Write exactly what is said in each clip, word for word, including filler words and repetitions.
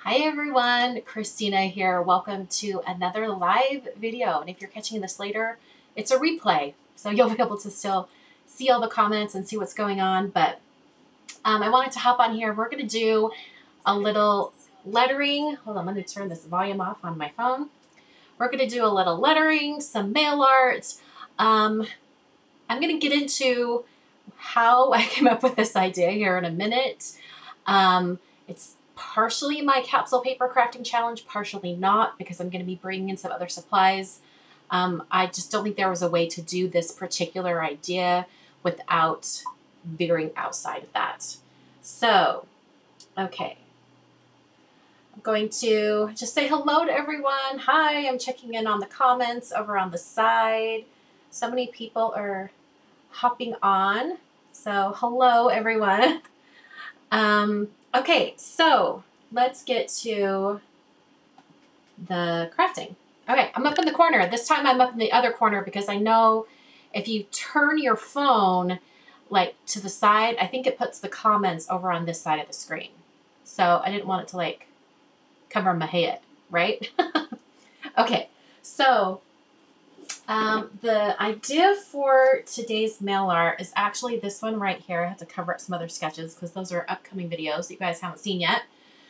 Hi everyone, Christina here. Welcome to another live video. And if you're catching this later, it's a replay. So you'll be able to still see all the comments and see what's going on. But um, I wanted to hop on here. We're going to do a little lettering. Hold on, let me turn this volume off on my phone. We're going to do a little lettering, some mail art. Um, I'm going to get into how I came up with this idea here in a minute. Um, it's partially my capsule paper crafting challenge, partially not, because I'm going to be bringing in some other supplies. Um, I just don't think there was a way to do this particular idea without veering outside of that. So, okay. I'm going to just say hello to everyone. Hi, I'm checking in on the comments over on the side. So many people are hopping on. So hello, everyone. Um, okay, so let's get to the crafting. Okay, I'm up in the corner. This time I'm up in the other corner because I know if you turn your phone like to the side, I think it puts the comments over on this side of the screen. So I didn't want it to like cover my head, right? Okay, so um, the idea for today's mail art is actually this one right here. I have to cover up some other sketches because those are upcoming videos that you guys haven't seen yet.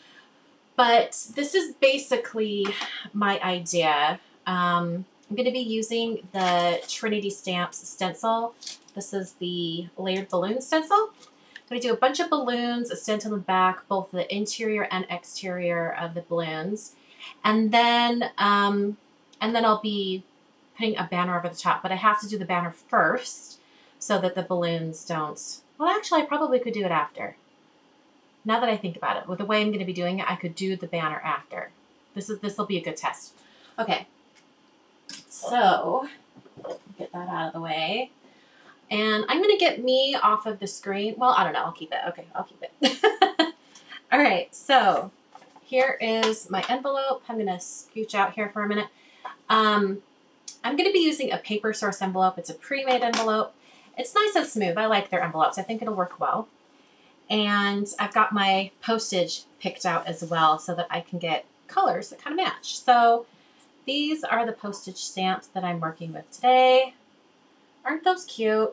But this is basically my idea. Um, I'm going to be using the Trinity Stamps stencil. This is the layered balloon stencil. I'm going to do a bunch of balloons, a stencil in the back, both the interior and exterior of the balloons. And then, um, and then I'll be putting a banner over the top, but I have to do the banner first so that the balloons don't, well, actually I probably could do it after. Now that I think about it, with the way I'm going to be doing it, I could do the banner after. This is, this will be a good test. Okay. So, get that out of the way. And I'm going to get me off of the screen. Well, I don't know. I'll keep it. Okay, I'll keep it. All right. So, here is my envelope. I'm going to scooch out here for a minute. Um, I'm going to be using a paper source envelope. It's a pre-made envelope. It's nice and smooth. I like their envelopes. I think it'll work well. And I've got my postage picked out as well so that I can get colors that kind of match. So these are the postage stamps that I'm working with today. Aren't those cute?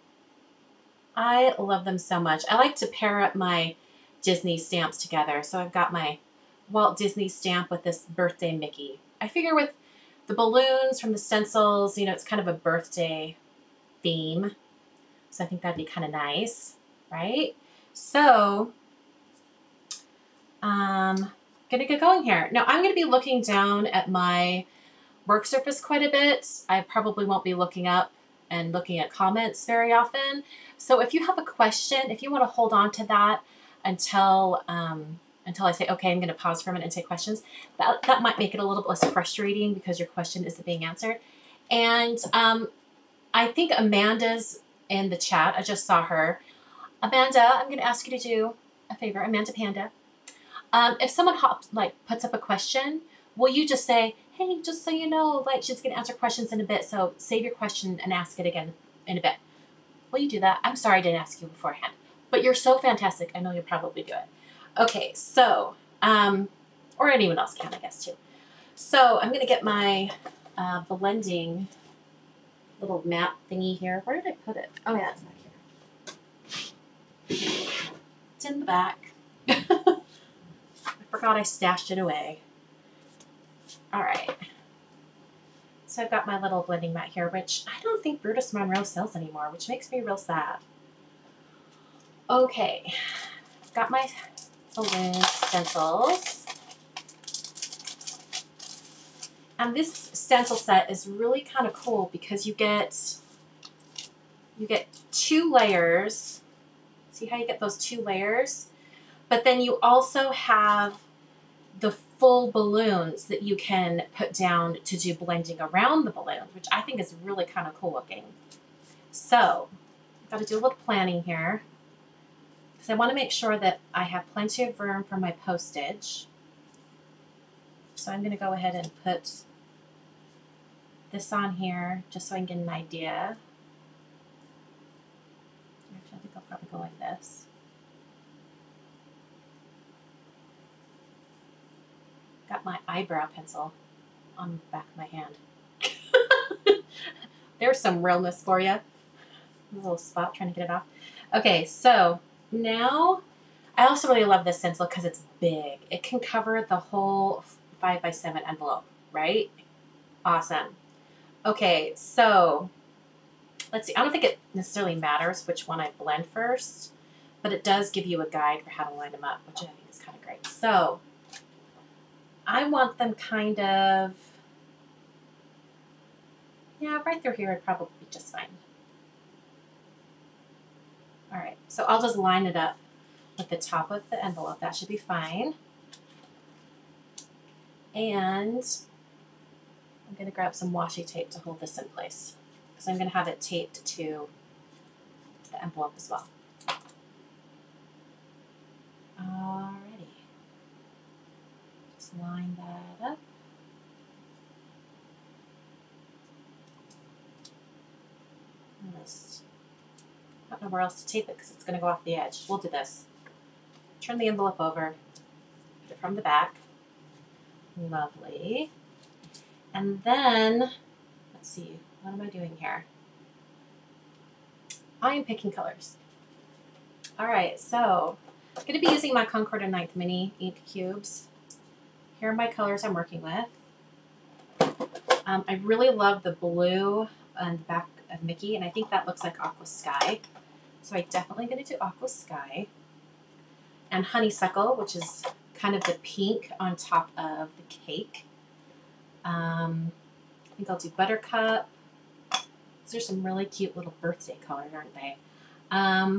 I love them so much. I like to pair up my Disney stamps together. So I've got my Walt Disney stamp with this birthday Mickey. I figure with the balloons from the stencils, you know, it's kind of a birthday theme. So I think that'd be kind of nice, right? So, um, gonna get going here. Now I'm gonna be looking down at my work surface quite a bit. I probably won't be looking up and looking at comments very often. So if you have a question, if you want to hold on to that until um, until I say, okay, I'm gonna pause for a minute and take questions, that, that might make it a little bit less frustrating because your question isn't being answered. And um, I think Amanda's in the chat. I just saw her. Amanda, I'm going to ask you to do a favor. Amanda Panda. Um, if someone hops, like puts up a question, will you just say, hey, just so you know, like she's going to answer questions in a bit, so save your question and ask it again in a bit. Will you do that? I'm sorry I didn't ask you beforehand, but you're so fantastic. I know you'll probably do it. Okay, so, um, or anyone else can, I guess, too. So I'm going to get my uh, blending little map thingy here. Where did I put it? Oh, yeah, it's back here. It's in the back. I forgot I stashed it away. All right. So I've got my little blending mat here, which I don't think Brutus Monroe sells anymore, which makes me real sad. Okay. I've got my balloon stencils. And this stencil set is really kind of cool because you get you get two layers. See how you get those two layers? But then you also have the full balloons that you can put down to do blending around the balloons, which I think is really kind of cool looking. So I've got to do a little planning here because I want to make sure that I have plenty of room for my postage. So I'm going to go ahead and put this on here just so I can get an idea. Actually, I think I'll probably go like this. Got my eyebrow pencil on the back of my hand. There's some realness for you. A little spot trying to get it off. Okay, so now I also really love this stencil because it's big. It can cover the whole five by seven envelope, right? Awesome. Okay, so let's see. I don't think it necessarily matters which one I blend first, but it does give you a guide for how to line them up, which I think is kind of great. So I want them kind of, yeah, right through here would probably be just fine. All right, so I'll just line it up with the top of the envelope. That should be fine. And I'm going to grab some washi tape to hold this in place because I'm going to have it taped to the envelope as well. Alrighty. Just line that up. Just, I don't know where else to tape it because it's going to go off the edge. We'll do this. Turn the envelope over, put it from the back. Lovely. And then, let's see, what am I doing here? I am picking colors. All right, so I'm going to be using my Concord and ninth Mini ink cubes. Here are my colors I'm working with. Um, I really love the blue on the back of Mickey, and I think that looks like Aqua Sky. So I'm definitely going to do Aqua Sky. And Honeysuckle, which is kind of the pink on top of the cake. Um, I think I'll do Buttercup. These are some really cute little birthday colors, aren't they? Um,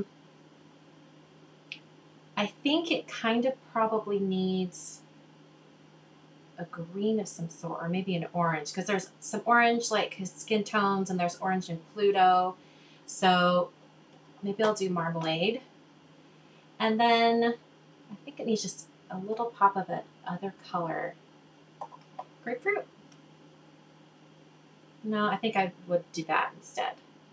I think it kind of probably needs a green of some sort, or maybe an orange, because there's some orange like his skin tones, and there's orange in Pluto. So maybe I'll do Marmalade. And then I think it needs just a little pop of that other color. Grapefruit? No, I think I would do that instead.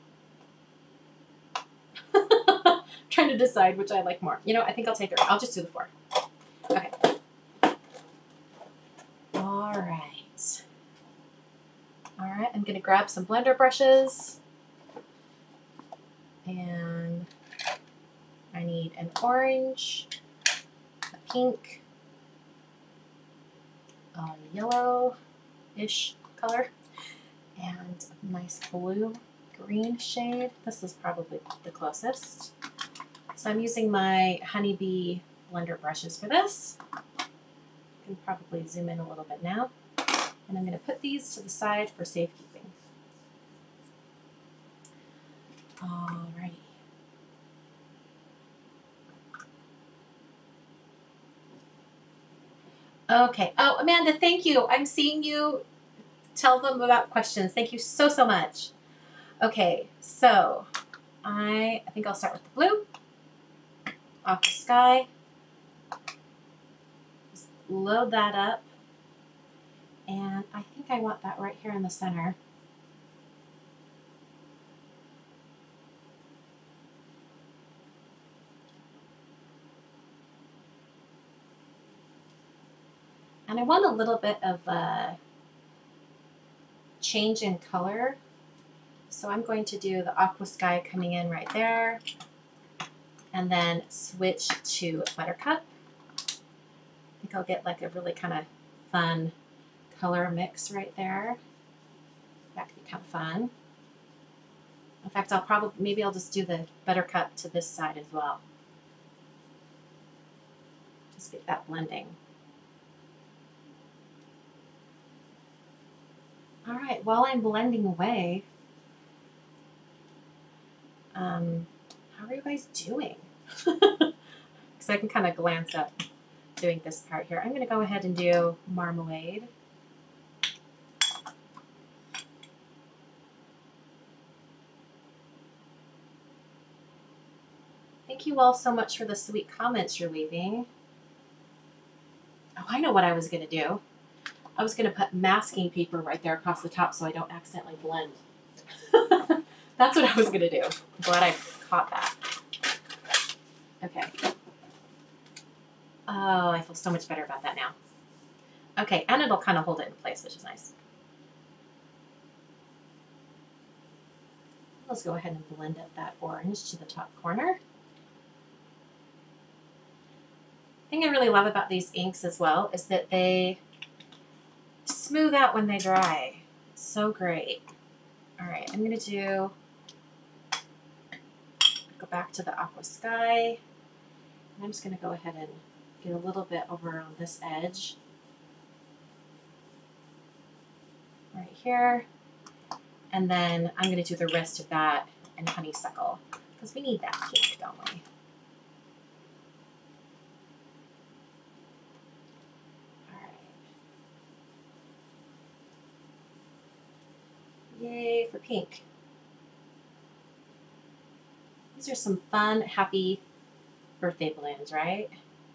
Trying to decide which I like more. You know, I think I'll take it. I'll just do the four. Okay. All right. All right, I'm going to grab some blender brushes. And I need an orange, a pink, a yellow-ish color, and a nice blue-green shade. This is probably the closest. So I'm using my Honeybee blender brushes for this. You can probably zoom in a little bit now. And I'm going to put these to the side for safekeeping. Alrighty. Okay. Oh, Amanda, thank you. I'm seeing you. Tell them about questions. Thank you so, so much. Okay, so I, I think I'll start with the blue. Aqua Sky. Just load that up. And I think I want that right here in the center. And I want a little bit of a change in color. So I'm going to do the Aqua Sky coming in right there. And then switch to Buttercup. I think I'll get like a really kind of fun color mix right there. That could be kind of fun. In fact, I'll probably, maybe I'll just do the Buttercup to this side as well. Just get that blending. All right, while I'm blending away, um, how are you guys doing? Because I can kind of glance up doing this part here. I'm going to go ahead and do Marmalade. Thank you all so much for the sweet comments you're leaving. Oh, I know what I was going to do. I was going to put masking paper right there across the top so I don't accidentally blend. That's what I was going to do. I'm glad I caught that. Okay. Oh, I feel so much better about that now. Okay, and it'll kind of hold it in place, which is nice. Let's go ahead and blend up that orange to the top corner. The thing I really love about these inks as well is that they smooth out when they dry. It's so great. All right, I'm gonna do, go back to the Aqua Sky. I'm just gonna go ahead and get a little bit over on this edge. Right here. And then I'm gonna do the rest of that in Honeysuckle, because we need that pink, don't we? Yay for pink. These are some fun, happy birthday balloons, right?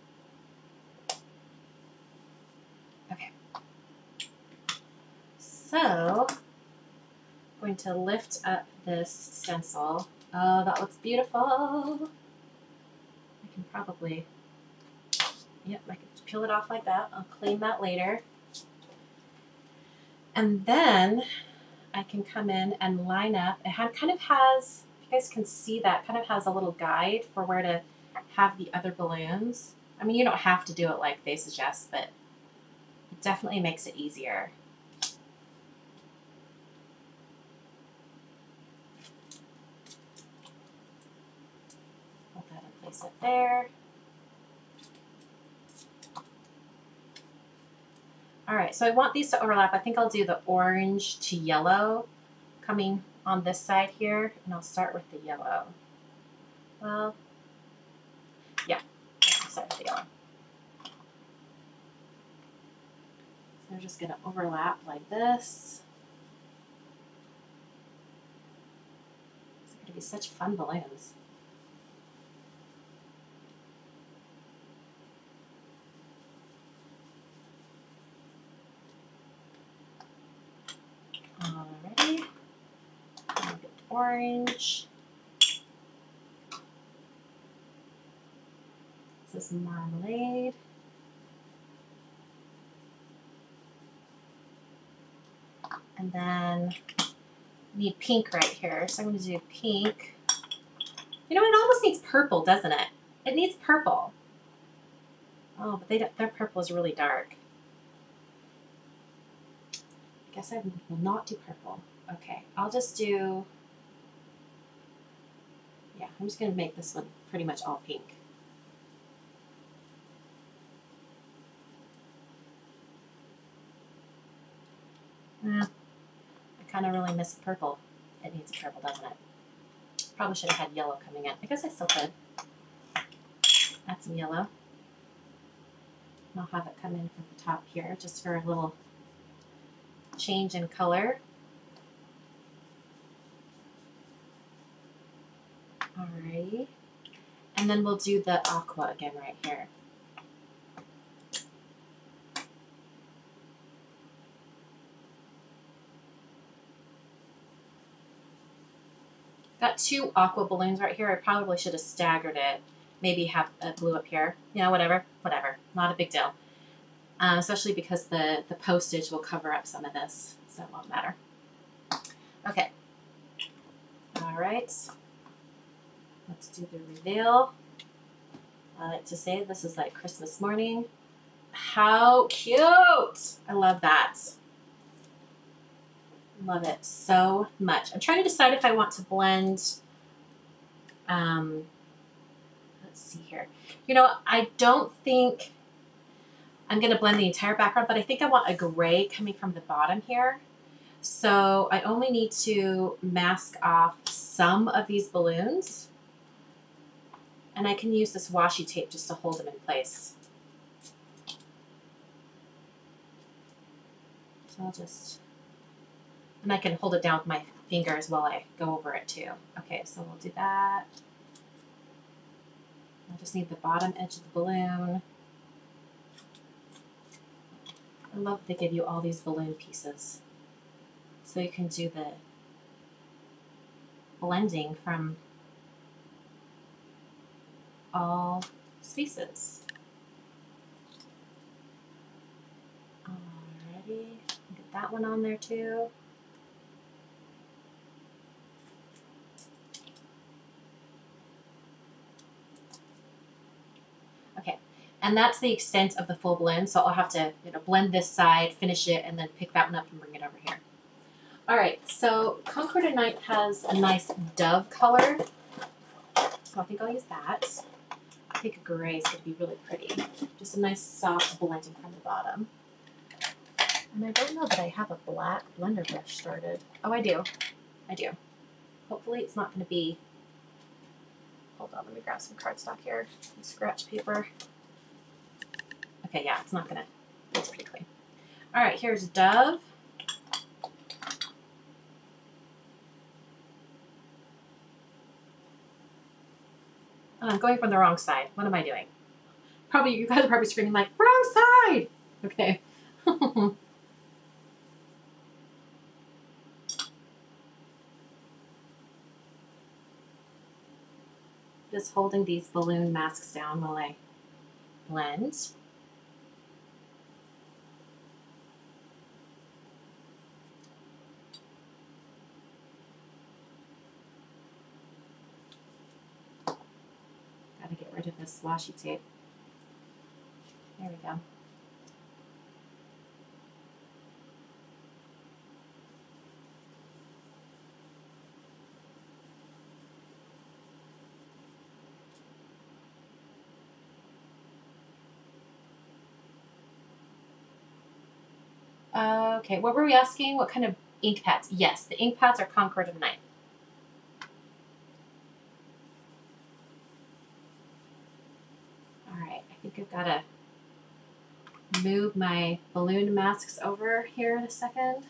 Okay. So, I'm going to lift up this stencil. Oh, that looks beautiful. I can probably, yep, I can peel it off like that. I'll clean that later. And then I can come in and line up. It kind of has, if you guys can see that, kind of has a little guide for where to have the other balloons. I mean, you don't have to do it like they suggest, but it definitely makes it easier. Hold that and place it there. All right, so I want these to overlap. I think I'll do the orange to yellow coming on this side here, and I'll start with the yellow. Well, yeah, I'll start with the yellow. So they're just gonna overlap like this. It's gonna be such fun balloons. Alrighty, I'll get orange. This is Marmalade. And then I need pink right here. So I'm going to do pink. You know, it almost needs purple, doesn't it? It needs purple. Oh, but they, their purple is really dark. I guess I will not do purple. Okay, I'll just do, yeah, I'm just going to make this one pretty much all pink. Mm. I kind of really miss purple. It needs purple, doesn't it? Probably should have had yellow coming in. I guess I still could. Add some yellow. And I'll have it come in from the top here just for a little change in color. Alrighty. And then we'll do the Aqua again right here. Got two Aqua balloons right here. I probably should have staggered it. Maybe have a blue up here. You know, whatever. Whatever. Not a big deal. Um, especially because the, the postage will cover up some of this. So it won't matter. Okay. Alright. Let's do the reveal. I like to say this is like Christmas morning. How cute! I love that. Love it so much. I'm trying to decide if I want to blend, um, let's see here. You know, I don't think I'm going to blend the entire background, but I think I want a gray coming from the bottom here. So I only need to mask off some of these balloons. And I can use this washi tape just to hold them in place. So I'll just... And I can hold it down with my fingers while I go over it too. Okay, so we'll do that. I just need the bottom edge of the balloon. I love that they give you all these balloon pieces. So you can do the blending from all spaces. Put that one on there too. Okay, and that's the extent of the full blend, so I'll have to, you know, blend this side, finish it, and then pick that one up and bring it over here. All right, so Concord and Night has a nice dove color, so I think I'll use that. I think a gray is going to be really pretty. Just a nice soft blending from the bottom. And I don't know that I have a black blender brush started. Oh, I do. I do. Hopefully it's not going to be... Hold on, let me grab some cardstock here. Some scratch paper. Okay, yeah, it's not going to... It's pretty clean. All right, here's Dove. Oh, I'm going from the wrong side. What am I doing? Probably, you guys are probably screaming like, wrong side! Okay. Just holding these balloon masks down while I blend. Gotta get rid of this washi tape. There we go. Uh, okay, what were we asking? What kind of ink pads? Yes, the ink pads are Concord of Night. All right, I think I've got to move my balloon masks over here in a second.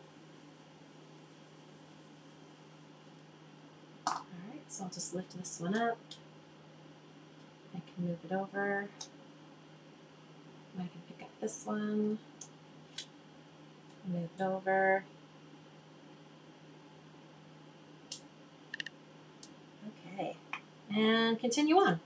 All right, so I'll just lift this one up. I can move it over. I can pick up this one. Move it over. Okay, and continue on.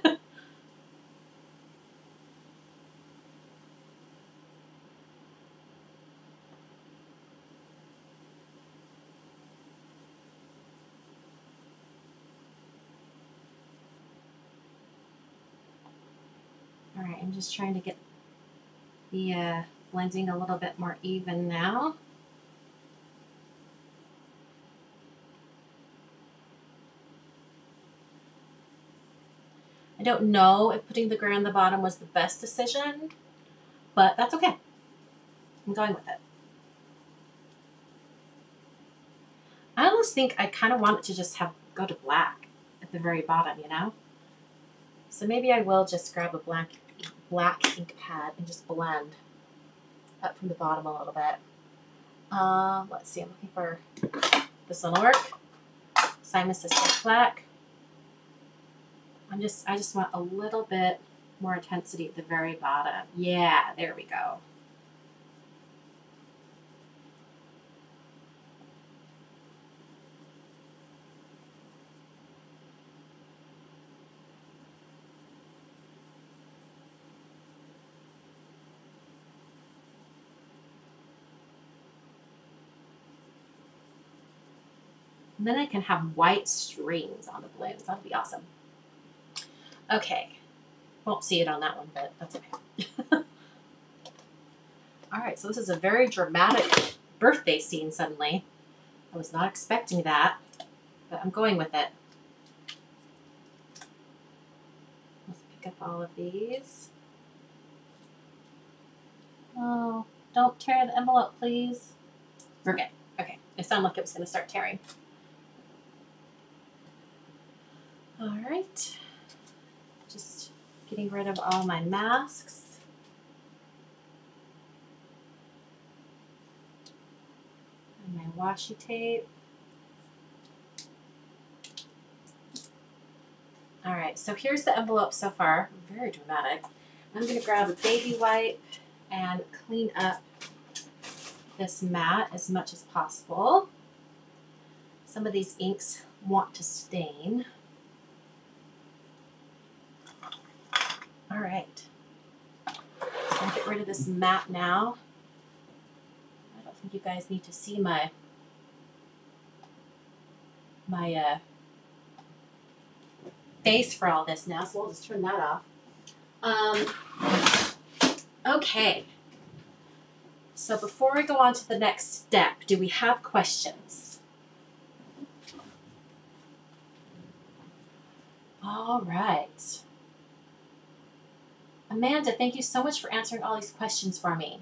All right, I'm just trying to get the uh, blending a little bit more even now. I don't know if putting the gray on the bottom was the best decision, but that's okay. I'm going with it. I almost think I kind of want it to just have go to black at the very bottom, you know? So maybe I will just grab a black, black ink pad and just blend up from the bottom a little bit. Um, let's see, I'm looking for, this one will work. Simon says black. I'm just, I just want a little bit more intensity at the very bottom. Yeah, there we go. And then I can have white strings on the balloons. That'll be awesome. Okay. Won't see it on that one, but that's okay. All right, so this is a very dramatic birthday scene suddenly. I was not expecting that, but I'm going with it. Let's pick up all of these. Oh, don't tear the envelope, please. We're good. Okay, it sounded like it was going to start tearing. All right, just getting rid of all my masks. And my washi tape. All right, so here's the envelope so far. Very dramatic. I'm going to grab a baby wipe and clean up this mat as much as possible. Some of these inks want to stain. All right, so I'll get rid of this mat now. I think you guys need to see my my uh, face for all this now, so we'll just turn that off. Um, okay. So before we go on to the next step, do we have questions? All right. Amanda, thank you so much for answering all these questions for me.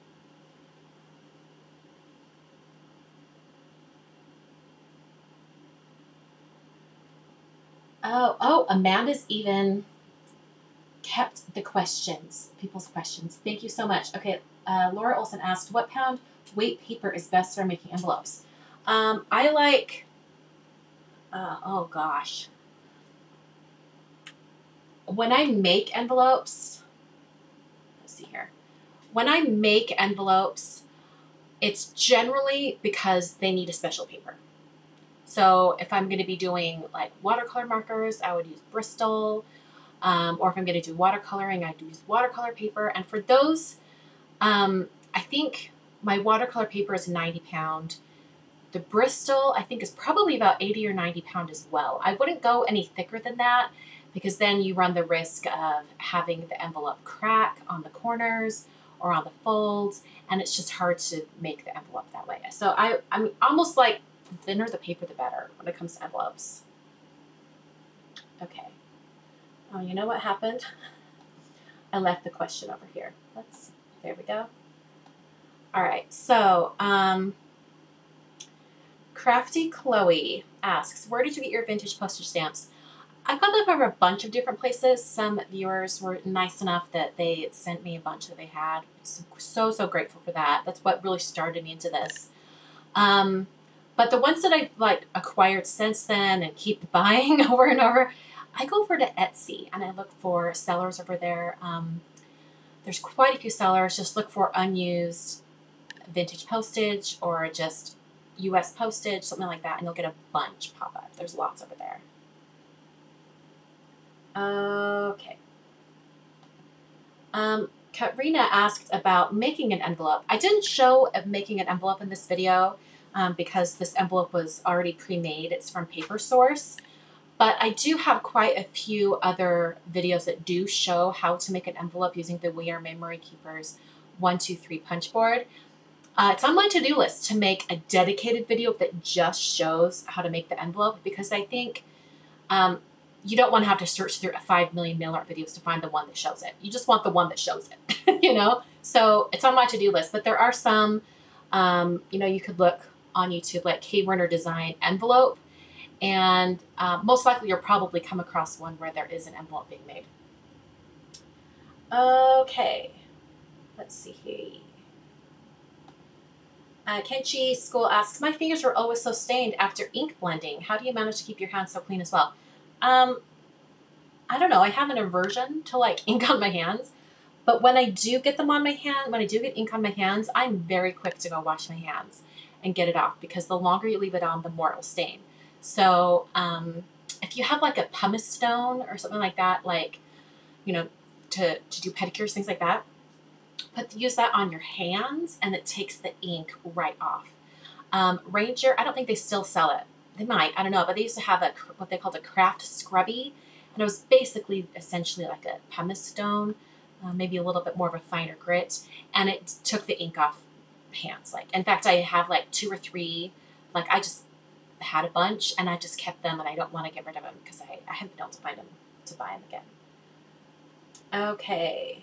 Oh, oh, Amanda's even kept the questions, people's questions. Thank you so much. Okay, uh, Laura Olson asked, what pound weight paper is best for making envelopes? Um, I like, uh, oh gosh. When I make envelopes, let's see here. When I make envelopes, it's generally because they need a special paper. So if I'm going to be doing like watercolor markers, I would use Bristol. Um, or if I'm going to do watercoloring, I'd use watercolor paper. And for those, um, I think my watercolor paper is ninety pound. The Bristol, I think, is probably about eighty or ninety pound as well. I wouldn't go any thicker than that because then you run the risk of having the envelope crack on the corners or on the folds, and it's just hard to make the envelope that way. So I, I'm almost like the thinner the paper, the better when it comes to envelopes. Okay. Oh, you know what happened? I left the question over here. Let's, there we go. All right, so um, Crafty Chloe asks, where did you get your vintage postage stamps? I got them from a bunch of different places. Some viewers were nice enough that they sent me a bunch that they had. So, so grateful for that. That's what really started me into this. Um, but the ones that I've like acquired since then and keep buying over and over, I go over to Etsy and I look for sellers over there. Um, there's quite a few sellers. Just look for unused vintage postage or just U S postage, something like that, and you'll get a bunch pop up. There's lots over there. Okay. Um, Katrina asked about making an envelope. I didn't show making an envelope in this video um, because this envelope was already pre-made. It's from Paper Source. But I do have quite a few other videos that do show how to make an envelope using the We Are Memory Keepers one two three punch board. Uh, it's on my to-do list to make a dedicated video that just shows how to make the envelope because I think um, you don't want to have to search through five million mail art videos to find the one that shows it. You just want the one that shows it, you know? So it's on my to-do list, but there are some, um, you know, you could look on YouTube like K. Werner Design envelope. And uh, most likely you'll probably come across one where there is an envelope being made. Okay, let's see here. Uh, Kenchi School asks, my fingers were always so stained after ink blending. How do you manage to keep your hands so clean as well? Um, I don't know. I have an aversion to like ink on my hands. But when I do get them on my hand, when I do get ink on my hands, I'm very quick to go wash my hands and get it off because the longer you leave it on, the more it will stain. So um, if you have like a pumice stone or something like that, like, you know, to, to do pedicures, things like that, put use that on your hands and it takes the ink right off. Um, Ranger, I don't think they still sell it. They might, I don't know, but they used to have a what they called a craft scrubby, and it was basically essentially like a pumice stone, uh, maybe a little bit more of a finer grit, and it took the ink off hands. Like, in fact, I have like two or three, like I just had a bunch and I just kept them and I don't want to get rid of them because I, I haven't been able to find them to buy them again. Okay.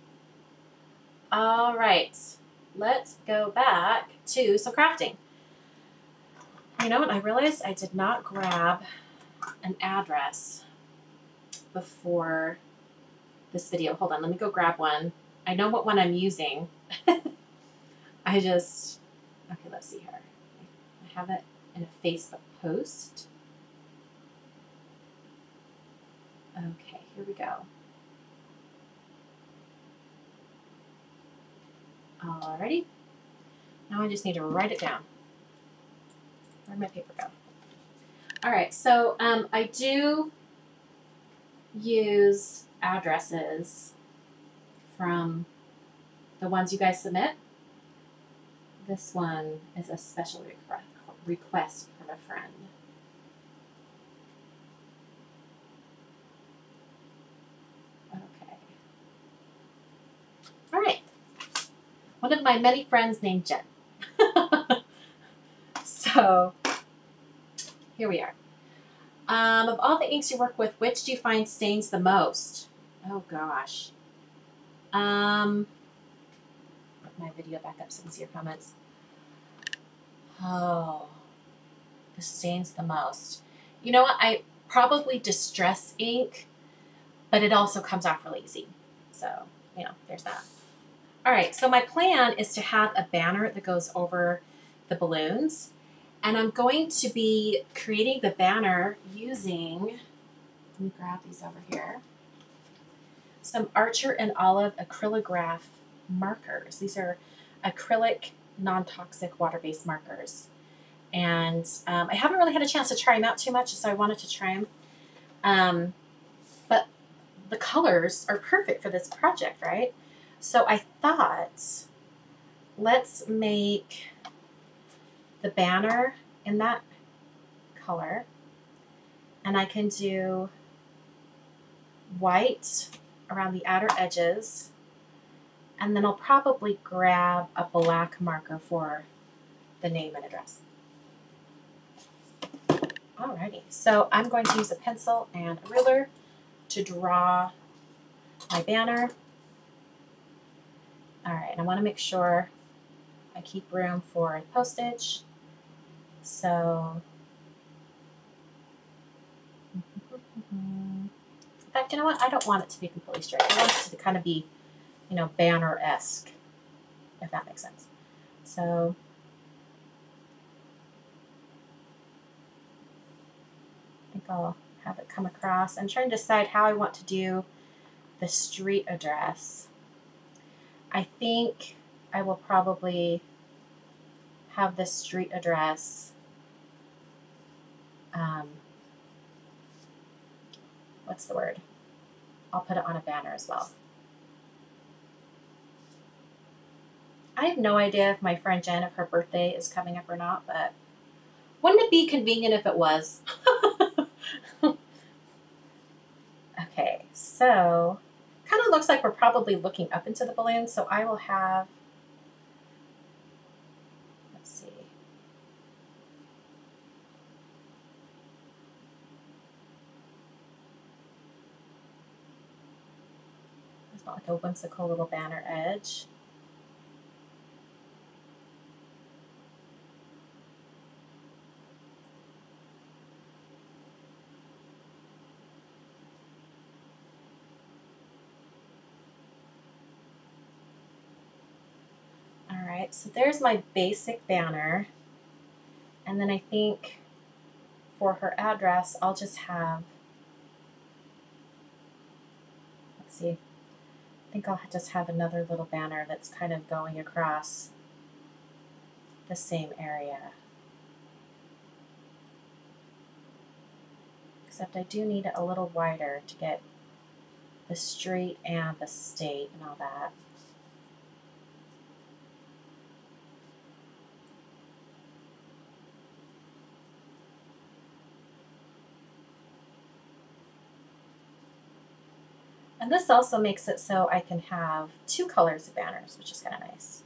All right. Let's go back to some crafting. You know what? I realized I did not grab an address before this video. Hold on. Let me go grab one. I know what one I'm using. I just, okay, let's see here. I have it in a Facebook post. Okay, here we go. Alrighty. Now I just need to write it down. Where'd my paper go? Alright, so um, I do use addresses from the ones you guys submit. This one is a special request from a friend. Okay. All right. One of my many friends named Jen. So here we are. Um, of all the inks you work with, which do you find stains the most? Oh gosh. Um, put my video back up so you can see your comments. Oh, the stains the most. You know what? I probably distress ink, but it also comes off really easy. So, you know, there's that. All right, so my plan is to have a banner that goes over the balloons. And I'm going to be creating the banner using, let me grab these over here, some Archer and Olive Acrylograph markers. These are acrylic, non-toxic, water-based markers. And um, I haven't really had a chance to try them out too much, so I wanted to try them. Um, but the colors are perfect for this project, right? So I thought, let's make the banner in that color, and I can do white around the outer edges, and then I'll probably grab a black marker for the name and address. Alrighty, so I'm going to use a pencil and a ruler to draw my banner. Alright, and I want to make sure I keep room for postage. So, in fact, you know what? I don't want it to be completely straight. I want it to kind of be, you know, banner-esque, if that makes sense. So, I think I'll have it come across. I'm trying to decide how I want to do the street address. I think I will probably have the street address um, what's the word? I'll put it on a banner as well. I have no idea if my friend Jen, if her birthday is coming up or not, but wouldn't it be convenient if it was? Okay, so kind of looks like we're probably looking up into the balloon, so I will have, let's see. It's not like a whimsical little banner edge. Alright, so there's my basic banner. And then I think for her address, I'll just have, let's see, I think I'll just have another little banner that's kind of going across the same area. Except I do need it a little wider to get the street and the state and all that. And this also makes it so I can have two colors of banners, which is kind of nice.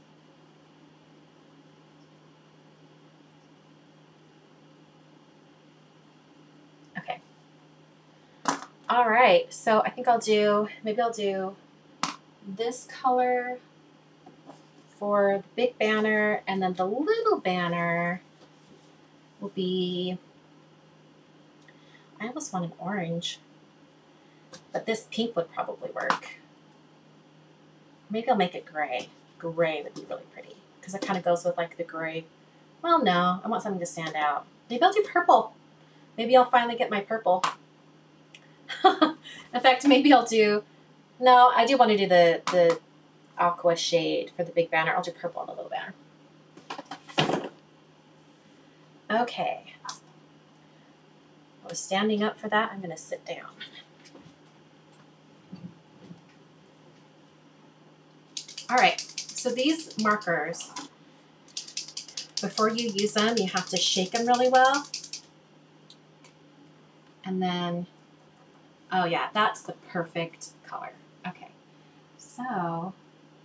Okay. All right, so I think I'll do, maybe I'll do this color for the big banner, and then the little banner will be, I almost want an orange, but this pink would probably work. Maybe I'll make it gray. Gray would be really pretty because it kind of goes with like the gray. Well, no, I want something to stand out. Maybe I'll do purple. Maybe I'll finally get my purple. In fact, maybe I'll do, no, I do want to do the, the Aqua shade for the big banner. I'll do purple on the little banner. Okay. I was standing up for that. I'm going to sit down. All right. So these markers, before you use them, you have to shake them really well. And then, oh yeah, that's the perfect color. Okay, so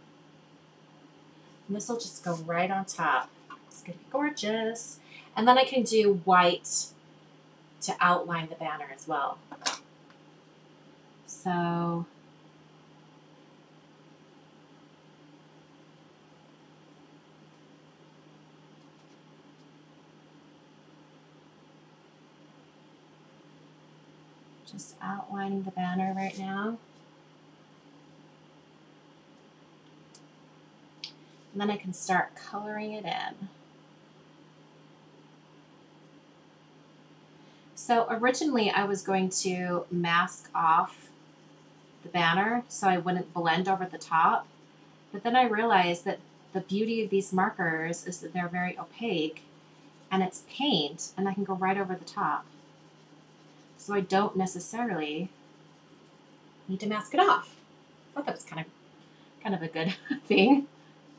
this will just go right on top. It's gonna be gorgeous. And then I can do white to outline the banner as well. So just outlining the banner right now. And then I can start coloring it in. So originally I was going to mask off the banner so I wouldn't blend over the top. But then I realized that the beauty of these markers is that they're very opaque and it's paint and I can go right over the top. So I don't necessarily need to mask it off. I thought that was kind of, kind of a good thing.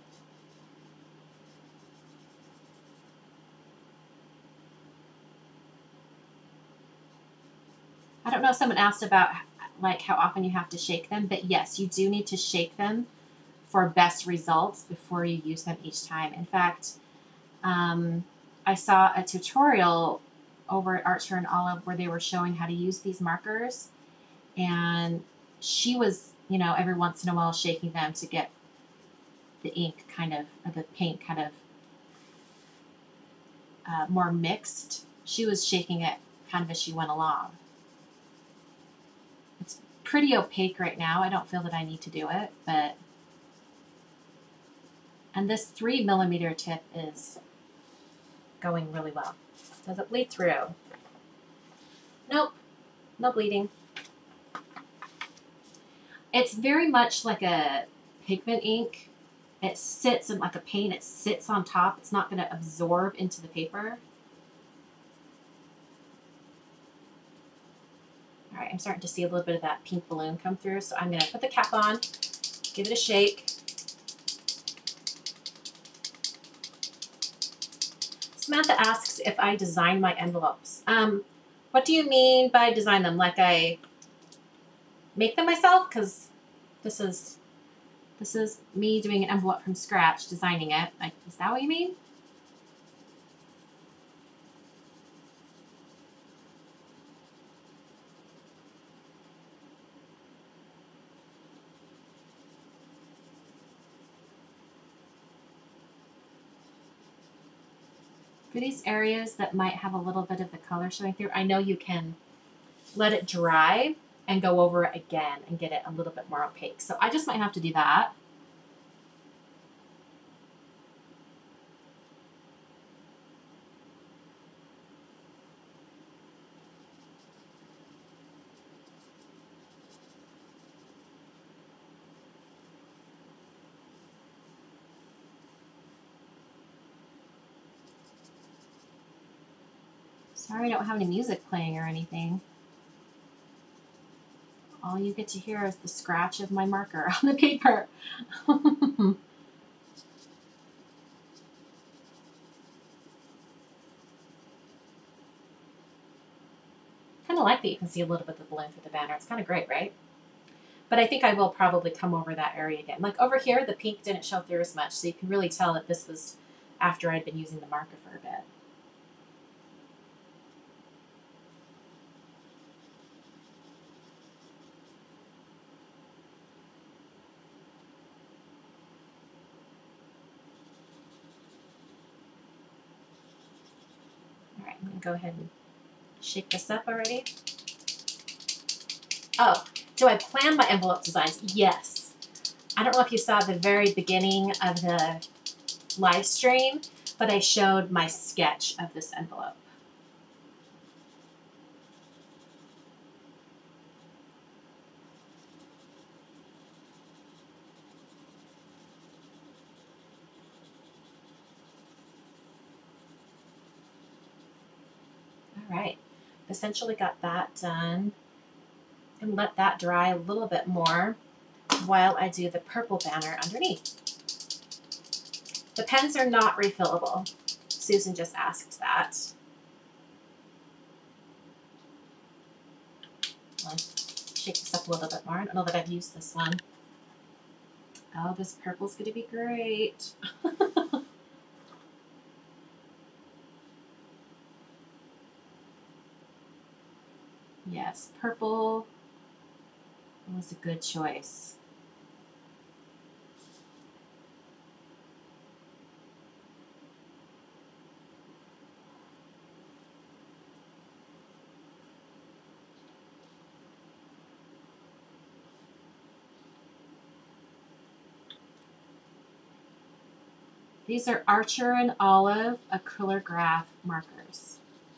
I don't know if someone asked about like how often you have to shake them, but yes, you do need to shake them for best results before you use them each time. In fact, um, I saw a tutorial over at Archer and Olive where they were showing how to use these markers, and she was, you know, every once in a while shaking them to get the ink kind of, or the paint kind of uh, more mixed. She was shaking it kind of as she went along. It's pretty opaque right now. I don't feel that I need to do it, but, and this three millimeter tip is going really well. Does it bleed through? Nope, no bleeding. It's very much like a pigment ink. It sits in like a paint, it sits on top. It's not going to absorb into the paper. All right, I'm starting to see a little bit of that pink balloon come through, so I'm going to put the cap on, give it a shake. Samantha asks if I design my envelopes. Um, what do you mean by design them? Like I make them myself? Because this is this is me doing an envelope from scratch, designing it. Like, is that what you mean? For these areas that might have a little bit of the color showing through, I know you can let it dry and go over it again and get it a little bit more opaque. So I just might have to do that. Sorry I don't have any music playing or anything. All you get to hear is the scratch of my marker on the paper. Kind of like that you can see a little bit of the balloon through the banner. It's kind of great, right? But I think I will probably come over that area again. Like over here, the pink didn't show through as much, so you can really tell that this was after I'd been using the marker for a bit. All right, I'm gonna go ahead and shake this up already. Oh, do I plan my envelope designs? Yes. I don't know if you saw at the very beginning of the live stream, but I showed my sketch of this envelope. All right, essentially got that done. And let that dry a little bit more while I do the purple banner underneath. The pens are not refillable. Susan just asked that. Let's shake this up a little bit more. I don't know that I've used this one. Oh, this purple's going to be great. Yes, purple was a good choice. These are Archer and Olive Acrylograph markers.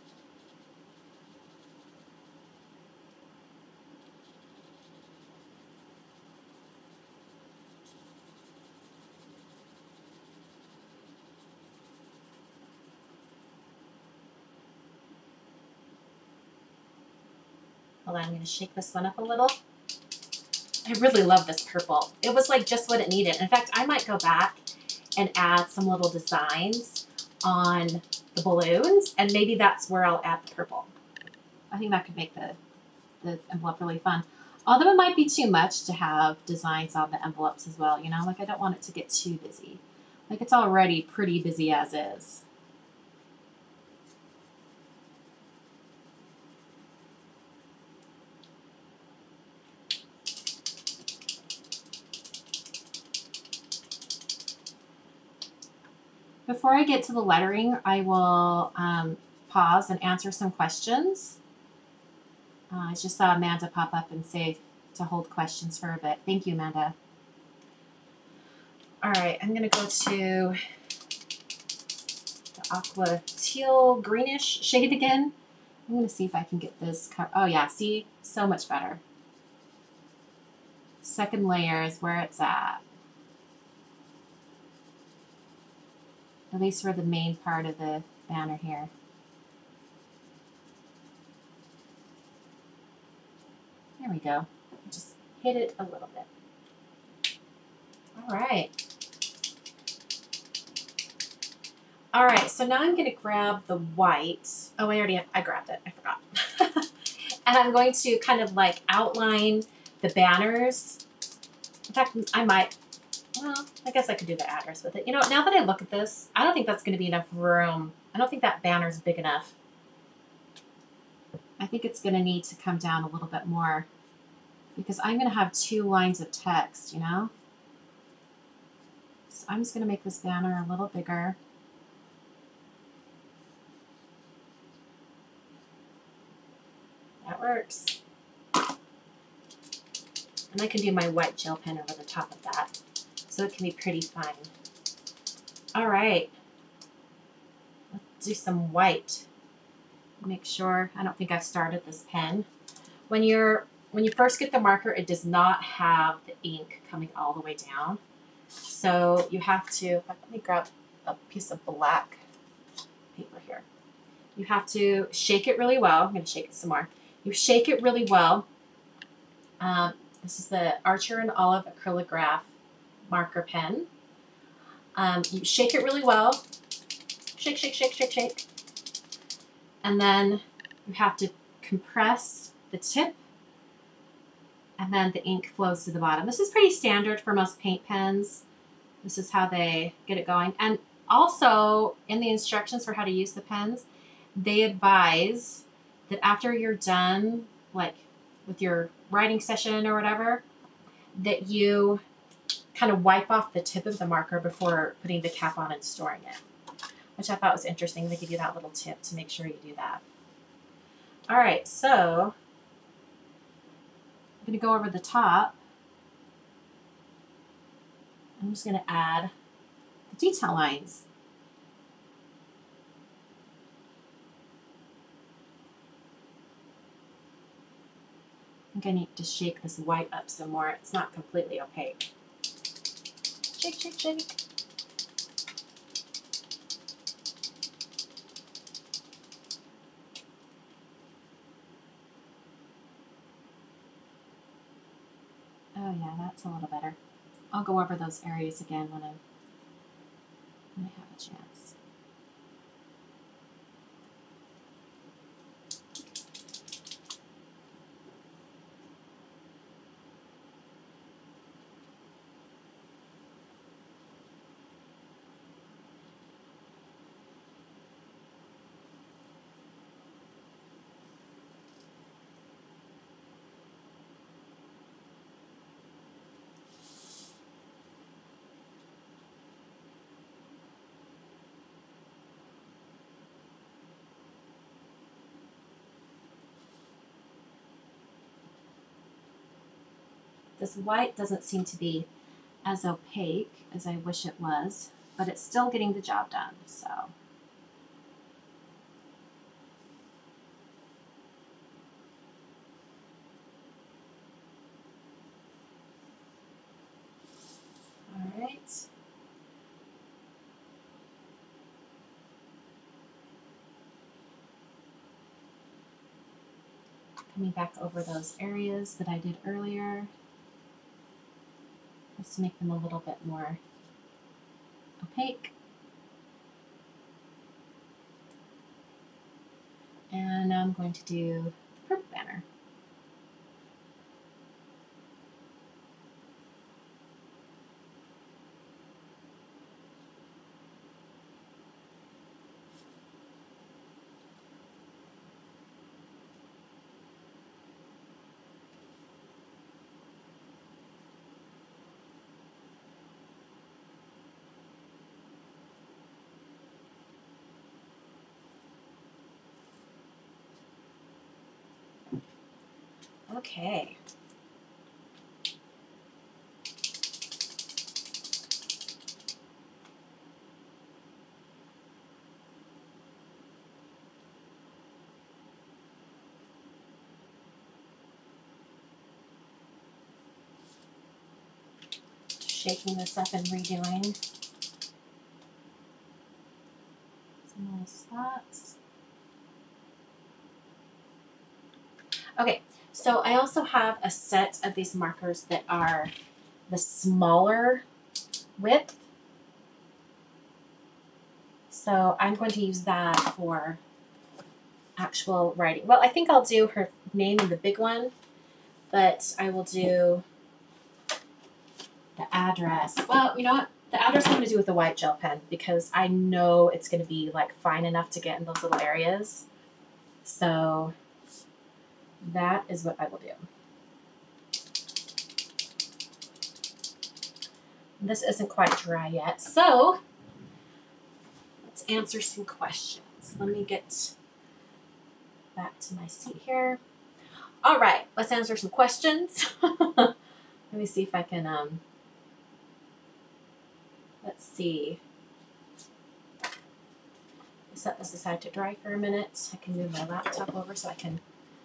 Hold on, I'm going to shake this one up a little. I really love this purple. It was like just what it needed. In fact, I might go back and add some little designs on the balloons, and maybe that's where I'll add the purple. I think that could make the, the envelope really fun. Although it might be too much to have designs on the envelopes as well, you know? Like, I don't want it to get too busy. Like, it's already pretty busy as is. Before I get to the lettering, I will um, pause and answer some questions. Uh, I just saw Amanda pop up and say to hold questions for a bit. Thank you, Amanda. All right, I'm going to go to the aqua teal greenish shade again. I'm going to see if I can get this. Oh, yeah, see? So much better. Second layer is where it's at. At least for the main part of the banner here. There we go. Just hit it a little bit. All right. All right, so now I'm going to grab the white. Oh, I already have, I grabbed it. I forgot. And I'm going to kind of like outline the banners. In fact, I might, well, I guess I could do the address with it. You know, now that I look at this, I don't think that's going to be enough room. I don't think that banner's big enough. I think it's going to need to come down a little bit more because I'm going to have two lines of text, you know? So I'm just going to make this banner a little bigger. That works. And I can do my white gel pen over the top of that, so it can be pretty fine. All right, let's do some white. Make sure, I don't think I've started this pen. When you're, when you first get the marker, it does not have the ink coming all the way down. So you have to, let me grab a piece of black paper here. You have to shake it really well. I'm going to shake it some more. You shake it really well. Um, this is the Archer and Olive Acrylograph marker pen. Um, you shake it really well. Shake, shake, shake, shake, shake. And then you have to compress the tip, and then the ink flows to the bottom. This is pretty standard for most paint pens. This is how they get it going. And also, in the instructions for how to use the pens, they advise that after you're done, like with your writing session or whatever, that you kind of wipe off the tip of the marker before putting the cap on and storing it, which I thought was interesting. They give you that little tip to make sure you do that. All right, so I'm going to go over the top. I'm just going to add the detail lines. I think I need to shake this white up some more. It's not completely opaque. Shake, shake, shake. Oh yeah, that's a little better. I'll go over those areas again when, I'm, when I have a chance. This white doesn't seem to be as opaque as I wish it was, but it's still getting the job done, so. All right. Coming back over those areas that I did earlier, just to make them a little bit more opaque. And now I'm going to do the purple banner. Okay. Shaking this up and redoing some little spots. Okay, so I also have a set of these markers that are the smaller width. So I'm going to use that for actual writing. Well, I think I'll do her name in the big one, but I will do the address. Well, you know what? The address I'm going to do with the white gel pen because I know it's going to be like fine enough to get in those little areas. So that is what I will do. This isn't quite dry yet, so let's answer some questions. Let me get back to my seat here. All right, let's answer some questions. Let me see if I can, um, let's see. Set this aside to dry for a minute. I can move my laptop over so I can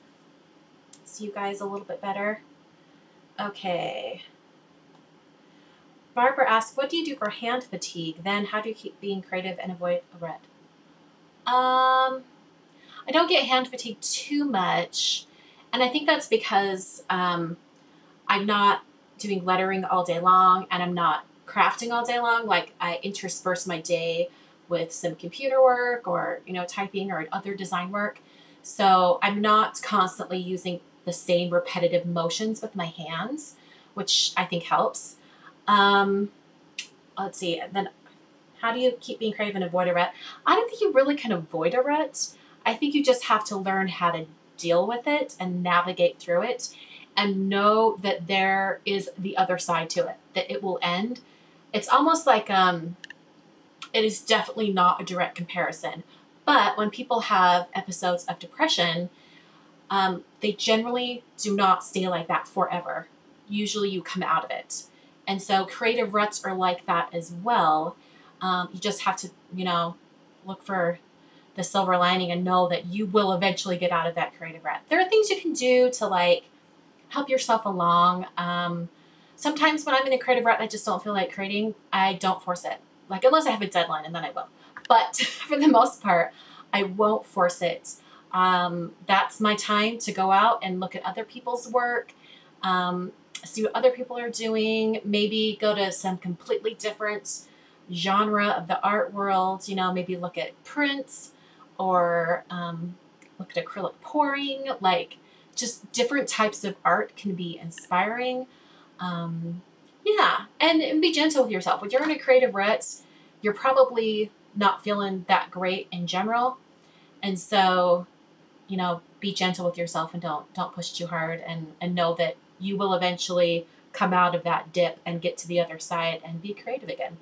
see you guys a little bit better. Okay. Barbara asks, what do you do for hand fatigue? Then how do you keep being creative and avoid a red? Um, I don't get hand fatigue too much. And I think that's because um, I'm not doing lettering all day long and I'm not crafting all day long. Like I intersperse my day with some computer work or, you know, typing or other design work. So I'm not constantly using the same repetitive motions with my hands, which I think helps. Um, let's see, then how do you keep being creative and avoid a rut? I don't think you really can avoid a rut. I think you just have to learn how to deal with it and navigate through it and know that there is the other side to it, that it will end. It's almost like, um, it is definitely not a direct comparison, but when people have episodes of depression, um, they generally do not stay like that forever. Usually you come out of it. And so creative ruts are like that as well. Um, you just have to, you know, look for the silver lining and know that you will eventually get out of that creative rut. There are things you can do to like help yourself along. Um, sometimes when I'm in a creative rut and I just don't feel like creating, I don't force it. Like unless I have a deadline and then I will. But for the most part, I won't force it. Um, that's my time to go out and look at other people's work, um, see what other people are doing, maybe go to some completely different genre of the art world, you know, maybe look at prints or um, look at acrylic pouring, like just different types of art can be inspiring. Um, yeah, and, and be gentle with yourself. When you're in a creative rut, you're probably not feeling that great in general. And so, you know, be gentle with yourself and don't don't push too hard and, and know that you will eventually come out of that dip and get to the other side and be creative again.